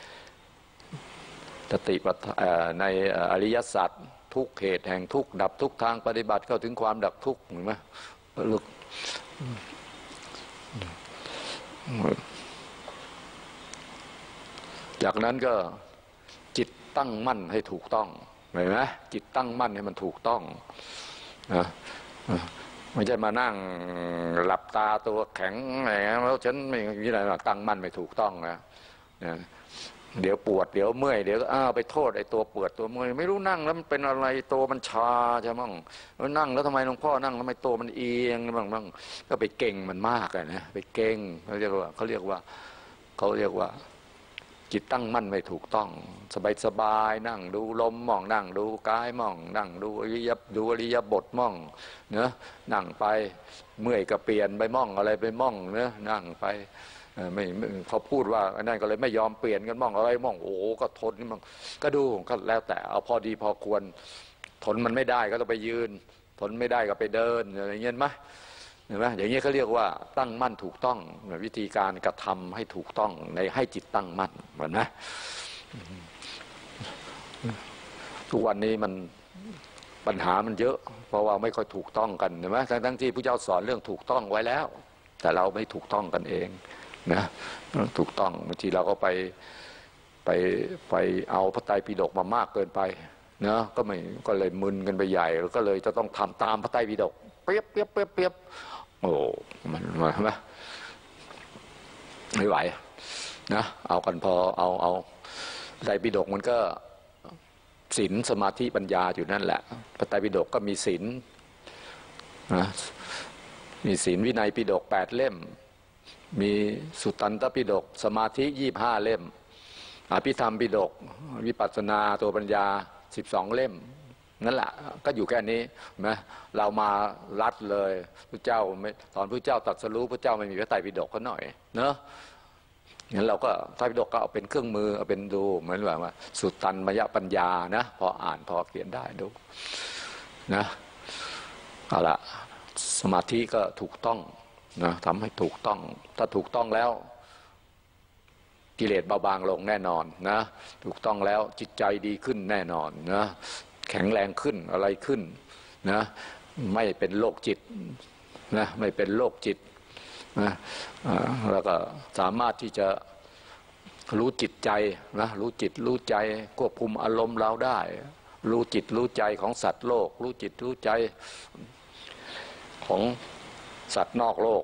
สติปัฏฐานในอริยสัจทุกเหตุแห่งทุกดับทุกทางปฏิบัติเข้าถึงความดับทุกเห็นไหมระลึกจากนั้นก็จิตตั้งมั่นให้ถูกต้องเห็นไหมจิตตั้งมั่นให้มันถูกต้องนะไม่ใช่มานั่งหลับตาตัวแข็งอะไรแล้วฉันไม่มีอะไรตั้งมั่นไม่ถูกต้องนะเดี๋ยวปวดเดี๋ยวเมื่อยเดี๋ยวก็ไปโทษไอ้ตัวปวดตัวเมื่อยไม่รู้นั่งแล้วมันเป็นอะไรตัวมันชาใช่มั้งนั่งแล้วทำไมหลวงพ่อนั่งทำไมตัวมันเอียงบ้างก็ไปเก่งมันมากเลยนะไปเก่งเขาเรียกว่าจิตตั้งมั่นไม่ถูกต้องสบายนั่งดูลมมองนั่งดูกายมองนั่งดูอริยบทมองเนะนั่งไปเมื่อยก็เปลี่ยนไปมองอะไรไปมองเนะนั่งไปไม่เขาพูดว่าอันนั้นก็เลยไม่ยอมเปลี่ยนกันมองอะไรมองโอ้ก็ทนมองก็ดูก็แล้วแต่เอาพอดีพอควรทนมันไม่ได้ก็ต้องไปยืนทนไม่ได้ก็ไปเดินอะไรเงี้ยไหมเห็นไหมอย่างนี้เขาเรียกว่าตั้งมั่นถูกต้องวิธีการกระทำให้ถูกต้องในให้จิตตั้งมั่นเหมือนนะทุกวันนี้มันปัญหามันเยอะเพราะว่าไม่ค่อยถูกต้องกันเห็นไหมทั้งที่พระเจ้าสอนเรื่องถูกต้องไว้แล้วแต่เราไม่ถูกต้องกันเองนะถูกต้องบางทีเราก็ไปเอาพระไตรปิฎกมามากเกินไปนะก็เลยมึนกันไปใหญ่แล้วก็เลยจะต้องทำตามพระไตรปิฎกเปรียบเปรียบเปรียบเปรียบโอ้มันไม่ไหวนะเอากันพอเอาไตรปิฎกมันก็ศีลสมาธิปัญญาอยู่นั่นแหละพระไตรปิฎกก็มีศีลนะมีศีลวินัยปิฎก8 เล่มมีสุตตันตปิฎกสมาธิ25 เล่มอภิธรรมปิฎกวิปัสสนาตัวปัญญา12 เล่มนั่นแหละก็อยู่แค่นี้นะเรามารัดเลยพระเจ้าตอนพระเจ้าตรัสรู้พระเจ้าไม่มีพระไตรปิฎกก็หน่อยเนอะงั้นเราก็ไตรปิฎกก็เอาเป็นเครื่องมือเอาเป็นดูเหมือนว่าสุตตันมยปัญญานะพออ่านพอเขียนได้ดูนะเอาละสมาธิก็ถูกต้องนะทำให้ถูกต้องถ้าถูกต้องแล้วกิเลสเบาบางลงแน่นอนนะถูกต้องแล้วจิตใจดีขึ้นแน่นอนนะแข็งแรงขึ้นอะไรขึ้นนะไม่เป็นโรคจิตนะไม่เป็นโรคจิตนะแล้วก็สามารถที่จะรู้จิตใจนะรู้จิตรู้ใจควบคุมอารมณ์เราได้รู้จิตรู้ใจของสัตว์โลกรู้จิตรู้ใจของสัตว์นอกโลก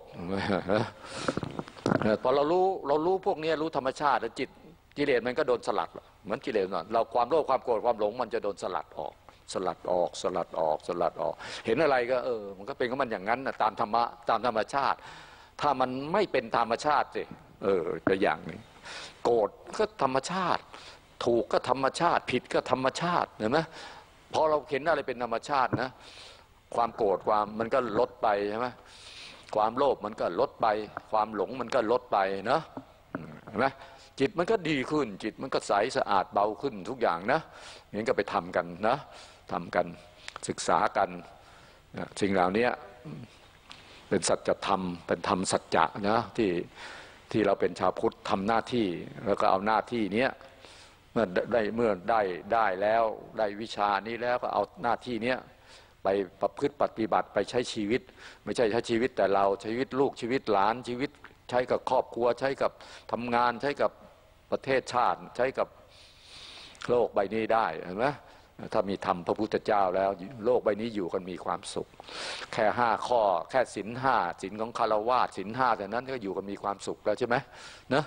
พอเรารู้พวกนี้รู้ธรรมชาติแล้วจิตกิเลสมันก็โดนสลัดเหมือนกิเลสเราความโลภความโกรธความหลงมันจะโดนสลัดออกสลัดออกสลัดออกสลัดออกเห็นอะไรก็มันก็เป็นของมันอย่างนั้นตามธรรมะตามธรรมชาติถ้ามันไม่เป็นธรรมชาติสิตัวอย่างนี้โกรธก็ธรรมชาติถูกก็ธรรมชาติผิดก็ธรรมชาติเห็นไหมพอเราเห็นอะไรเป็นธรรมชาตินะความโกรธความมันก็ลดไปใช่ไหมความโลภมันก็ลดไปความหลงมันก็ลดไปเนาะเห็นไหมจิตมันก็ดีขึ้นจิตมันก็ใสสะอาดเบาขึ้นทุกอย่างนะนี่ก็ไปทำกันนะทำกันศึกษากันสิ่งเหล่านี้เป็นสัจธรรมเป็นธรรมสัจจะนะที่เราเป็นชาวพุทธทำหน้าที่แล้วก็เอาหน้าที่นี้เมื่อได้แล้วได้วิชานี้แล้วก็เอาหน้าที่นี้ไปประพฤติปฏิบัติไปใช้ชีวิตไม่ใช่ใช้ชีวิตแต่เราชีวิตลูกชีวิตหลานชีวิตใช้กับครอบครัวใช้กับทำงานใช้กับประเทศชาติใช้กับโลกใบนี้ได้เห็นไหมถ้ามีธรรมพระพุทธเจ้าแล้วโลกใบนี้อยู่กันมีความสุขแค่5 ข้อแค่ศีล 5ศีลของคฤหัสถ์ศีล 5แต่นั้นก็อยู่กันมีความสุขแล้วใช่ไหมนะ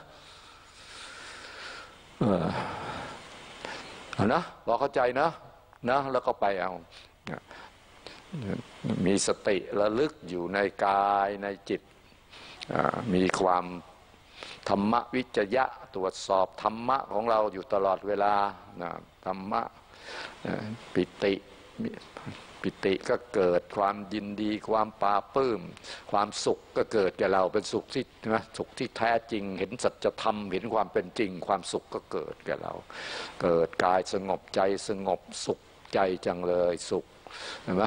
นะพอเข้าใจนะแล้วก็ไปเอามีสติระลึกอยู่ในกายในจิตมีความธรรมวิจยะตรวจสอบธรรมะของเราอยู่ตลอดเวลาธรรมะปิติก็เกิดความยินดีความปราบปลื้มความสุขก็เกิดแก่เราเป็นสุขที่สุขที่แท้จริงเห็นสัจธรรมเห็นความเป็นจริงความสุขก็เกิดแก่เราเกิดกายสงบใจสงบสุขใจจังเลยสุขเห็นไหม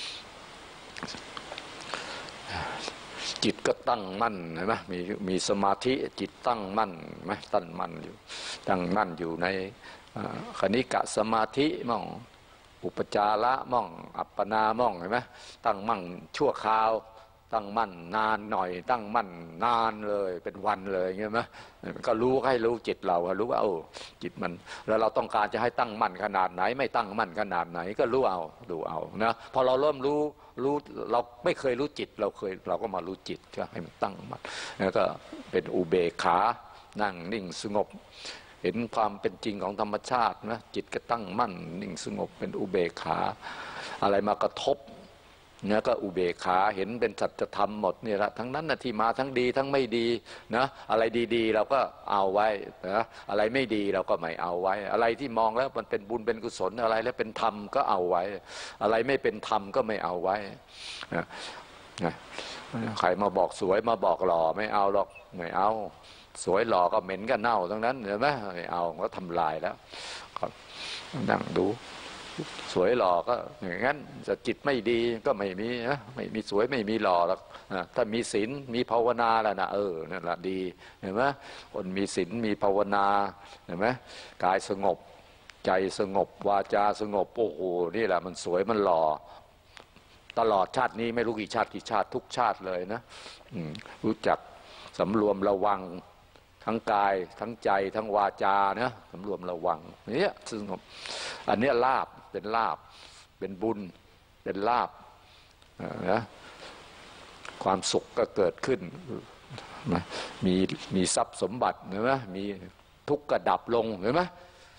จิตก็ตั้งมั่นเห็นไหมมีสมาธิจิตตั้งมั่นไหมตั้งมั่นอยู่ในคณิกะสมาธิมั่งอุปจาระมั่งอัปปนามั่งเห็นไหมตั้งมั่นชั่วคราวตั้งมั่นนานหน่อยตั้งมั่นนานเลยเป็นวันเลยเงี้ยไหมก็รู้ให้รู้จิตเรารู้ว่าจิตมันแล้วเราต้องการจะให้ตั้งมั่นขนาดไหนไม่ตั้งมั่นขนาดไหนก็รู้เอาดูเอานะพอเราเริ่มรู้เราไม่เคยรู้จิตเราก็มารู้จิตก็ให้มันตั้งมั่นแล้วก็เป็นอุเบกขานั่งนิ่งสงบเห็นความเป็นจริงของธรรมชาตินะจิตก็ตั้งมั่นนิ่งสงบเป็นอุเบกขาอะไรมากระทบเนี่ยก็อุเบกขาเห็นเป็นสัจธรรมหมดนี่แหละทั้งนั้นนะที่มาทั้งดีทั้งไม่ดีนะอะไรดีๆเราก็เอาไว้นะอะไรไม่ดีเราก็ไม่เอาไว้อะไรที่มองแล้วมันเป็นบุญเป็นกุศลอะไรแล้วเป็นธรรมก็เอาไว้อะไรไม่เป็นธรรมก็ไม่เอาไว้นะใครมาบอกสวยมาบอกหล่อไม่เอาหรอกไม่เอาสวยหล่อก็เหม็นก็เน่าทั้งนั้นเห็นไหมไม่เอาก็ทำลายแล้วนั่งดูสวยหล่อก็อย่างนั้นจะจิตไม่ดีก็ไม่มีนะไม่มีสวยไม่มีหล่อหรอกถ้ามีศีลมีภาวนาแล้วนะนั่นแหละดีเห็นไหมคนมีศีลมีภาวนาเห็นไหมกายสงบใจสงบวาจาสงบโอ้โหนี่แหละมันสวยมันหล่อตลอดชาตินี้ไม่รู้กี่ชาติทุกชาติเลยนะรู้จักสำรวมระวังทั้งกายทั้งใจทั้งวาจานะสำรวมระวังเนี่ยสงบอันนี้ลาภเป็นลาภเป็นบุญเป็นลาภนะความสุขก็เกิดขึ้นนะมีทรัพย์สมบัติเห็นไหมมีทุกข์ก็ดับลงเห็นไหม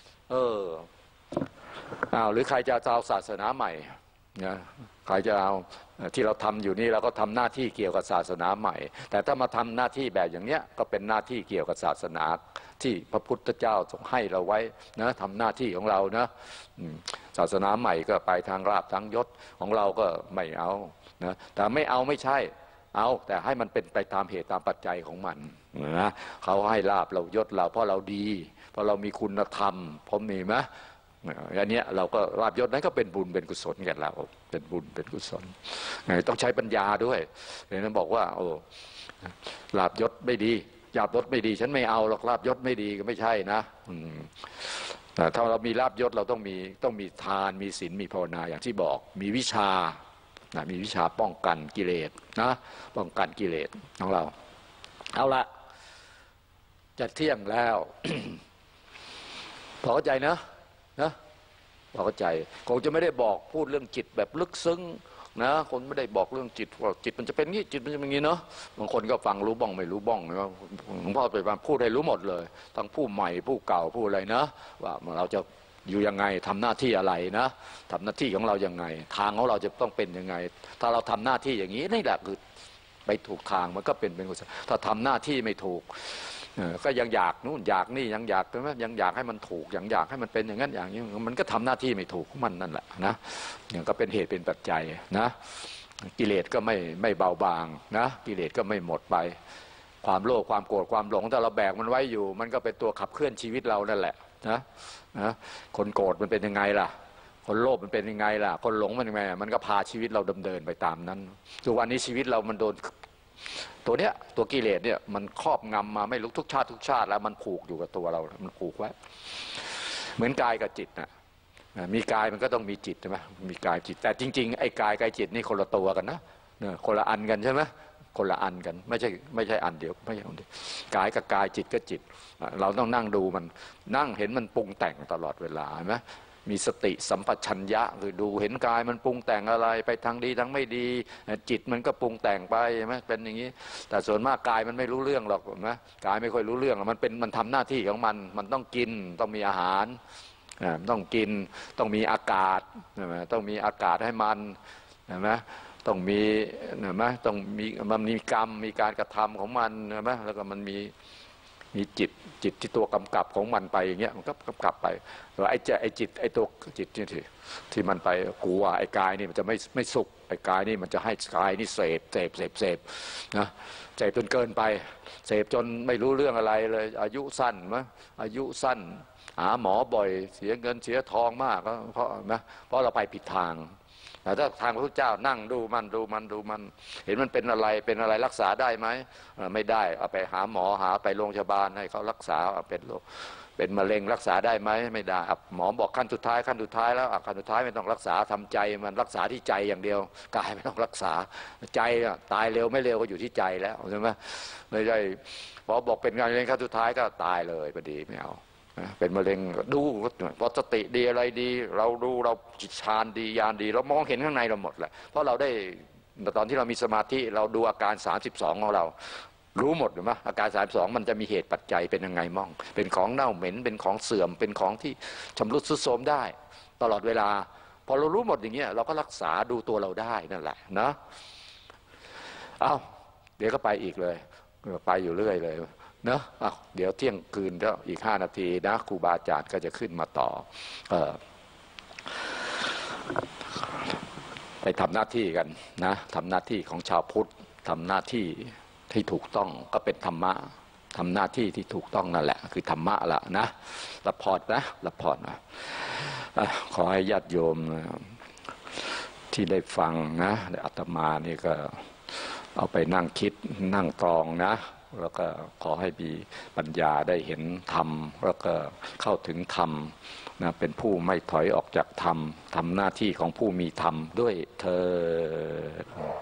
หรือใครจะเอาศาสนาใหม่นะใครจะเอาที่เราทำอยู่นี่เราก็ทำหน้าที่เกี่ยวกับศาสนาใหม่แต่ถ้ามาทำหน้าที่แบบอย่างเนี้ยก็เป็นหน้าที่เกี่ยวกับศาสนาที่พระพุทธเจ้าทรงให้เราไว้นะทำหน้าที่ของเรานะศาสนาใหม่ก็ไปทางลาภทางยศของเราก็ไม่เอานะแต่ไม่เอาไม่ใช่เอาแต่ให้มันเป็นไปตามเหตุตามปัจจัยของมันนะเขาให้ลาภเรายศเราเพราะเราดีเพราะเรามีคุณธรรมผมมีไหมอันนี้เราก็ลาภยศนั้นก็เป็นบุญเป็นกุศลแก่เราเป็นบุญเป็นกุศลต้องใช้ปัญญาด้วยเลยนั้นบอกว่าโอ้ลาภยศไม่ดีลาภยศไม่ดีฉันไม่เอาหรอกลาภยศไม่ดีก็ไม่ใช่นะถ้าเรามีลาภยศเราต้องมีทานมีศีลมีภาวนาอย่างที่บอกมีวิชามีวิชาป้องกันกิเลสนะป้องกันกิเลสของเราเอาละจะเที่ยงแล้ว พอเข้าใจนะพอเข้าใจคงจะไม่ได้บอกพูดเรื่องจิตแบบลึกซึ้งนะคนไม่ได้บอกเรื่องจิตว่าจิตมันจะเป็นงี้จิตมันจะเป็นงี้เนาะบางคนก็ฟังรู้บ้องไม่รู้บ้องนะหลวงพ่อไปพูดให้รู้หมดเลยทั้งผู้ใหม่ผู้เก่าผู้อะไรนะว่าเราจะอยู่ยังไงทำหน้าที่อะไรนะทำหน้าที่ของเรายังไงทางของเราจะต้องเป็นยังไงถ้าเราทำหน้าที่อย่างนี้นี่แหละคือไปถูกทางมันก็เป็นกุศลถ้าทำหน้าที่ไม่ถูกก็ยังอยากนู่นอยากนี่ยังอยากใช่ไหมยังอยากให้มันถูกยังอยากให้มันเป็นอย่างนั้นอย่างนี้มันก็ทำหน้าที่ไม่ถูกของมันนั่นแหละนะอย่างก็เป็นเหตุเป็นปัจจัยนะกิเลสก็ไม่เบาบางนะกิเลสก็ไม่หมดไปความโลภความโกรธความหลงถ้าเราแบกมันไว้อยู่มันก็เป็นตัวขับเคลื่อนชีวิตเรานั่นแหละนะคนโกรธมันเป็นยังไงล่ะคนโลภมันเป็นยังไงล่ะคนหลงมันยังไงมันก็พาชีวิตเราดำเนินไปตามนั้นทุกวันนี้ชีวิตเรามันโดนตัวเนี้ยตัวกิเลสเนี่ยมันครอบงำมาไม่รู้ทุกชาติแล้วมันผูกอยู่กับตัวเรามันผูกไว้เหมือนกายกับจิตนะมีกายมันก็ต้องมีจิตใช่ไหมมีกายจิตแต่จริงๆไอ้กายกับจิตนี่คนละตัวกันนะคนละอันกันใช่ไหมคนละอันกันไม่ใช่อันเดียวไม่ใช่อันเดียวกายกับกายจิตก็จิตเราต้องนั่งดูมันนั่งเห็นมันปรุงแต่งตลอดเวลาใช่ไหมมีสติสัมปชัญญะคือดูเห็นกายมันปรุงแต่งอะไรไปทางดีทางไม่ดีจิตมันก็ปรุงแต่งไปใช่ไหมเป็นอย่างนี้แต่ส่วนมากกายมันไม่รู้เรื่องหรอกนะกายไม่ค่อยรู้เรื่องมันทำหน้าที่ของมันต้องกินต้องมีอาหารต้องกินต้องมีอากาศต้องมีอากาศให้มันใช่ไหมต้องมีต้องมีกรรมมีการกระทำของมันใช่ไหมแล้วก็มันมีจิตที่ตัวกำกับของมันไปอย่างเงี้ยมันก็กำกับไปแล้วไอ้จิตไอ้ตัวจิตที่มันไปกลัวไอ้กายนี่มันจะไม่สุขไอ้กายนี่มันจะให้กายนี่เสพนะเสพจนเกินไปเสพจนไม่รู้เรื่องอะไรเลยอายุสั้นอายุสั้นหาหมอบ่อยเสียเงินเสียทองมากเพราะเราไปผิดทางแต่ถ้าทางพระพุทธเจ้านั่งดูมันเห็นมันเป็นอะไรรักษาได้ไหมไม่ได้เอาไปหาหมอไปโรงพยาบาลให้เขารักษาเป็นมะเร็งรักษาได้ไหมไม่ได้หมอบอกขั้นสุดท้ายแล้วขั้นสุดท้ายไม่ต้องรักษาทำใจมันรักษาที่ใจอย่างเดียวกายไม่ต้องรักษาใจตายเร็วไม่เร็วก็อยู่ที่ใจแล้วใช่ไหมไม่ใช่พอบอกเป็นมะเร็งขั้นสุดท้ายก็ตายเลยพอดีไม่เอาเป็นมะเร็งดูพอสติดีอะไรดีเราดูเราจิตฌานดีญาณดีเรามองเห็นข้างในเราหมดแหละเพราะเราได้ตอนที่เรามีสมาธิเราดูอาการ32ของเรารู้หมดหรือไม่อาการ32มันจะมีเหตุปัจจัยเป็นยังไงมั่งเป็นของเน่าเหม็นเป็นของเสื่อมเป็นของที่ชำรุดทรุดโทรมได้ตลอดเวลาพอเรารู้หมดอย่างเงี้ยเราก็รักษาดูตัวเราได้นั่นแหละนะเดี๋ยวก็ไปอีกเลยไปอยู่เรื่อยเลยนะเดี๋ยวเที่ยงคืนแล้วอีก5 นาทีนะครูบาอาจารย์ก็จะขึ้นมาต่อไปทำหน้าที่กันนะทำหน้าที่ของชาวพุทธทำหน้าที่ที่ถูกต้องก็เป็นธรรมะทำหน้าที่ที่ถูกต้องนั่นแหละคือธรรมะละนะรับพรนะขอให้ญาติโยมที่ได้ฟังนะอาตมานี่ก็เอาไปนั่งคิดนั่งตรองนะแล้วก็ขอให้มีปัญญาได้เห็นธรรมแล้วก็เข้าถึงธรรมนะเป็นผู้ไม่ถอยออกจากธรรมทำหน้าที่ของผู้มีธรรมด้วยเถิด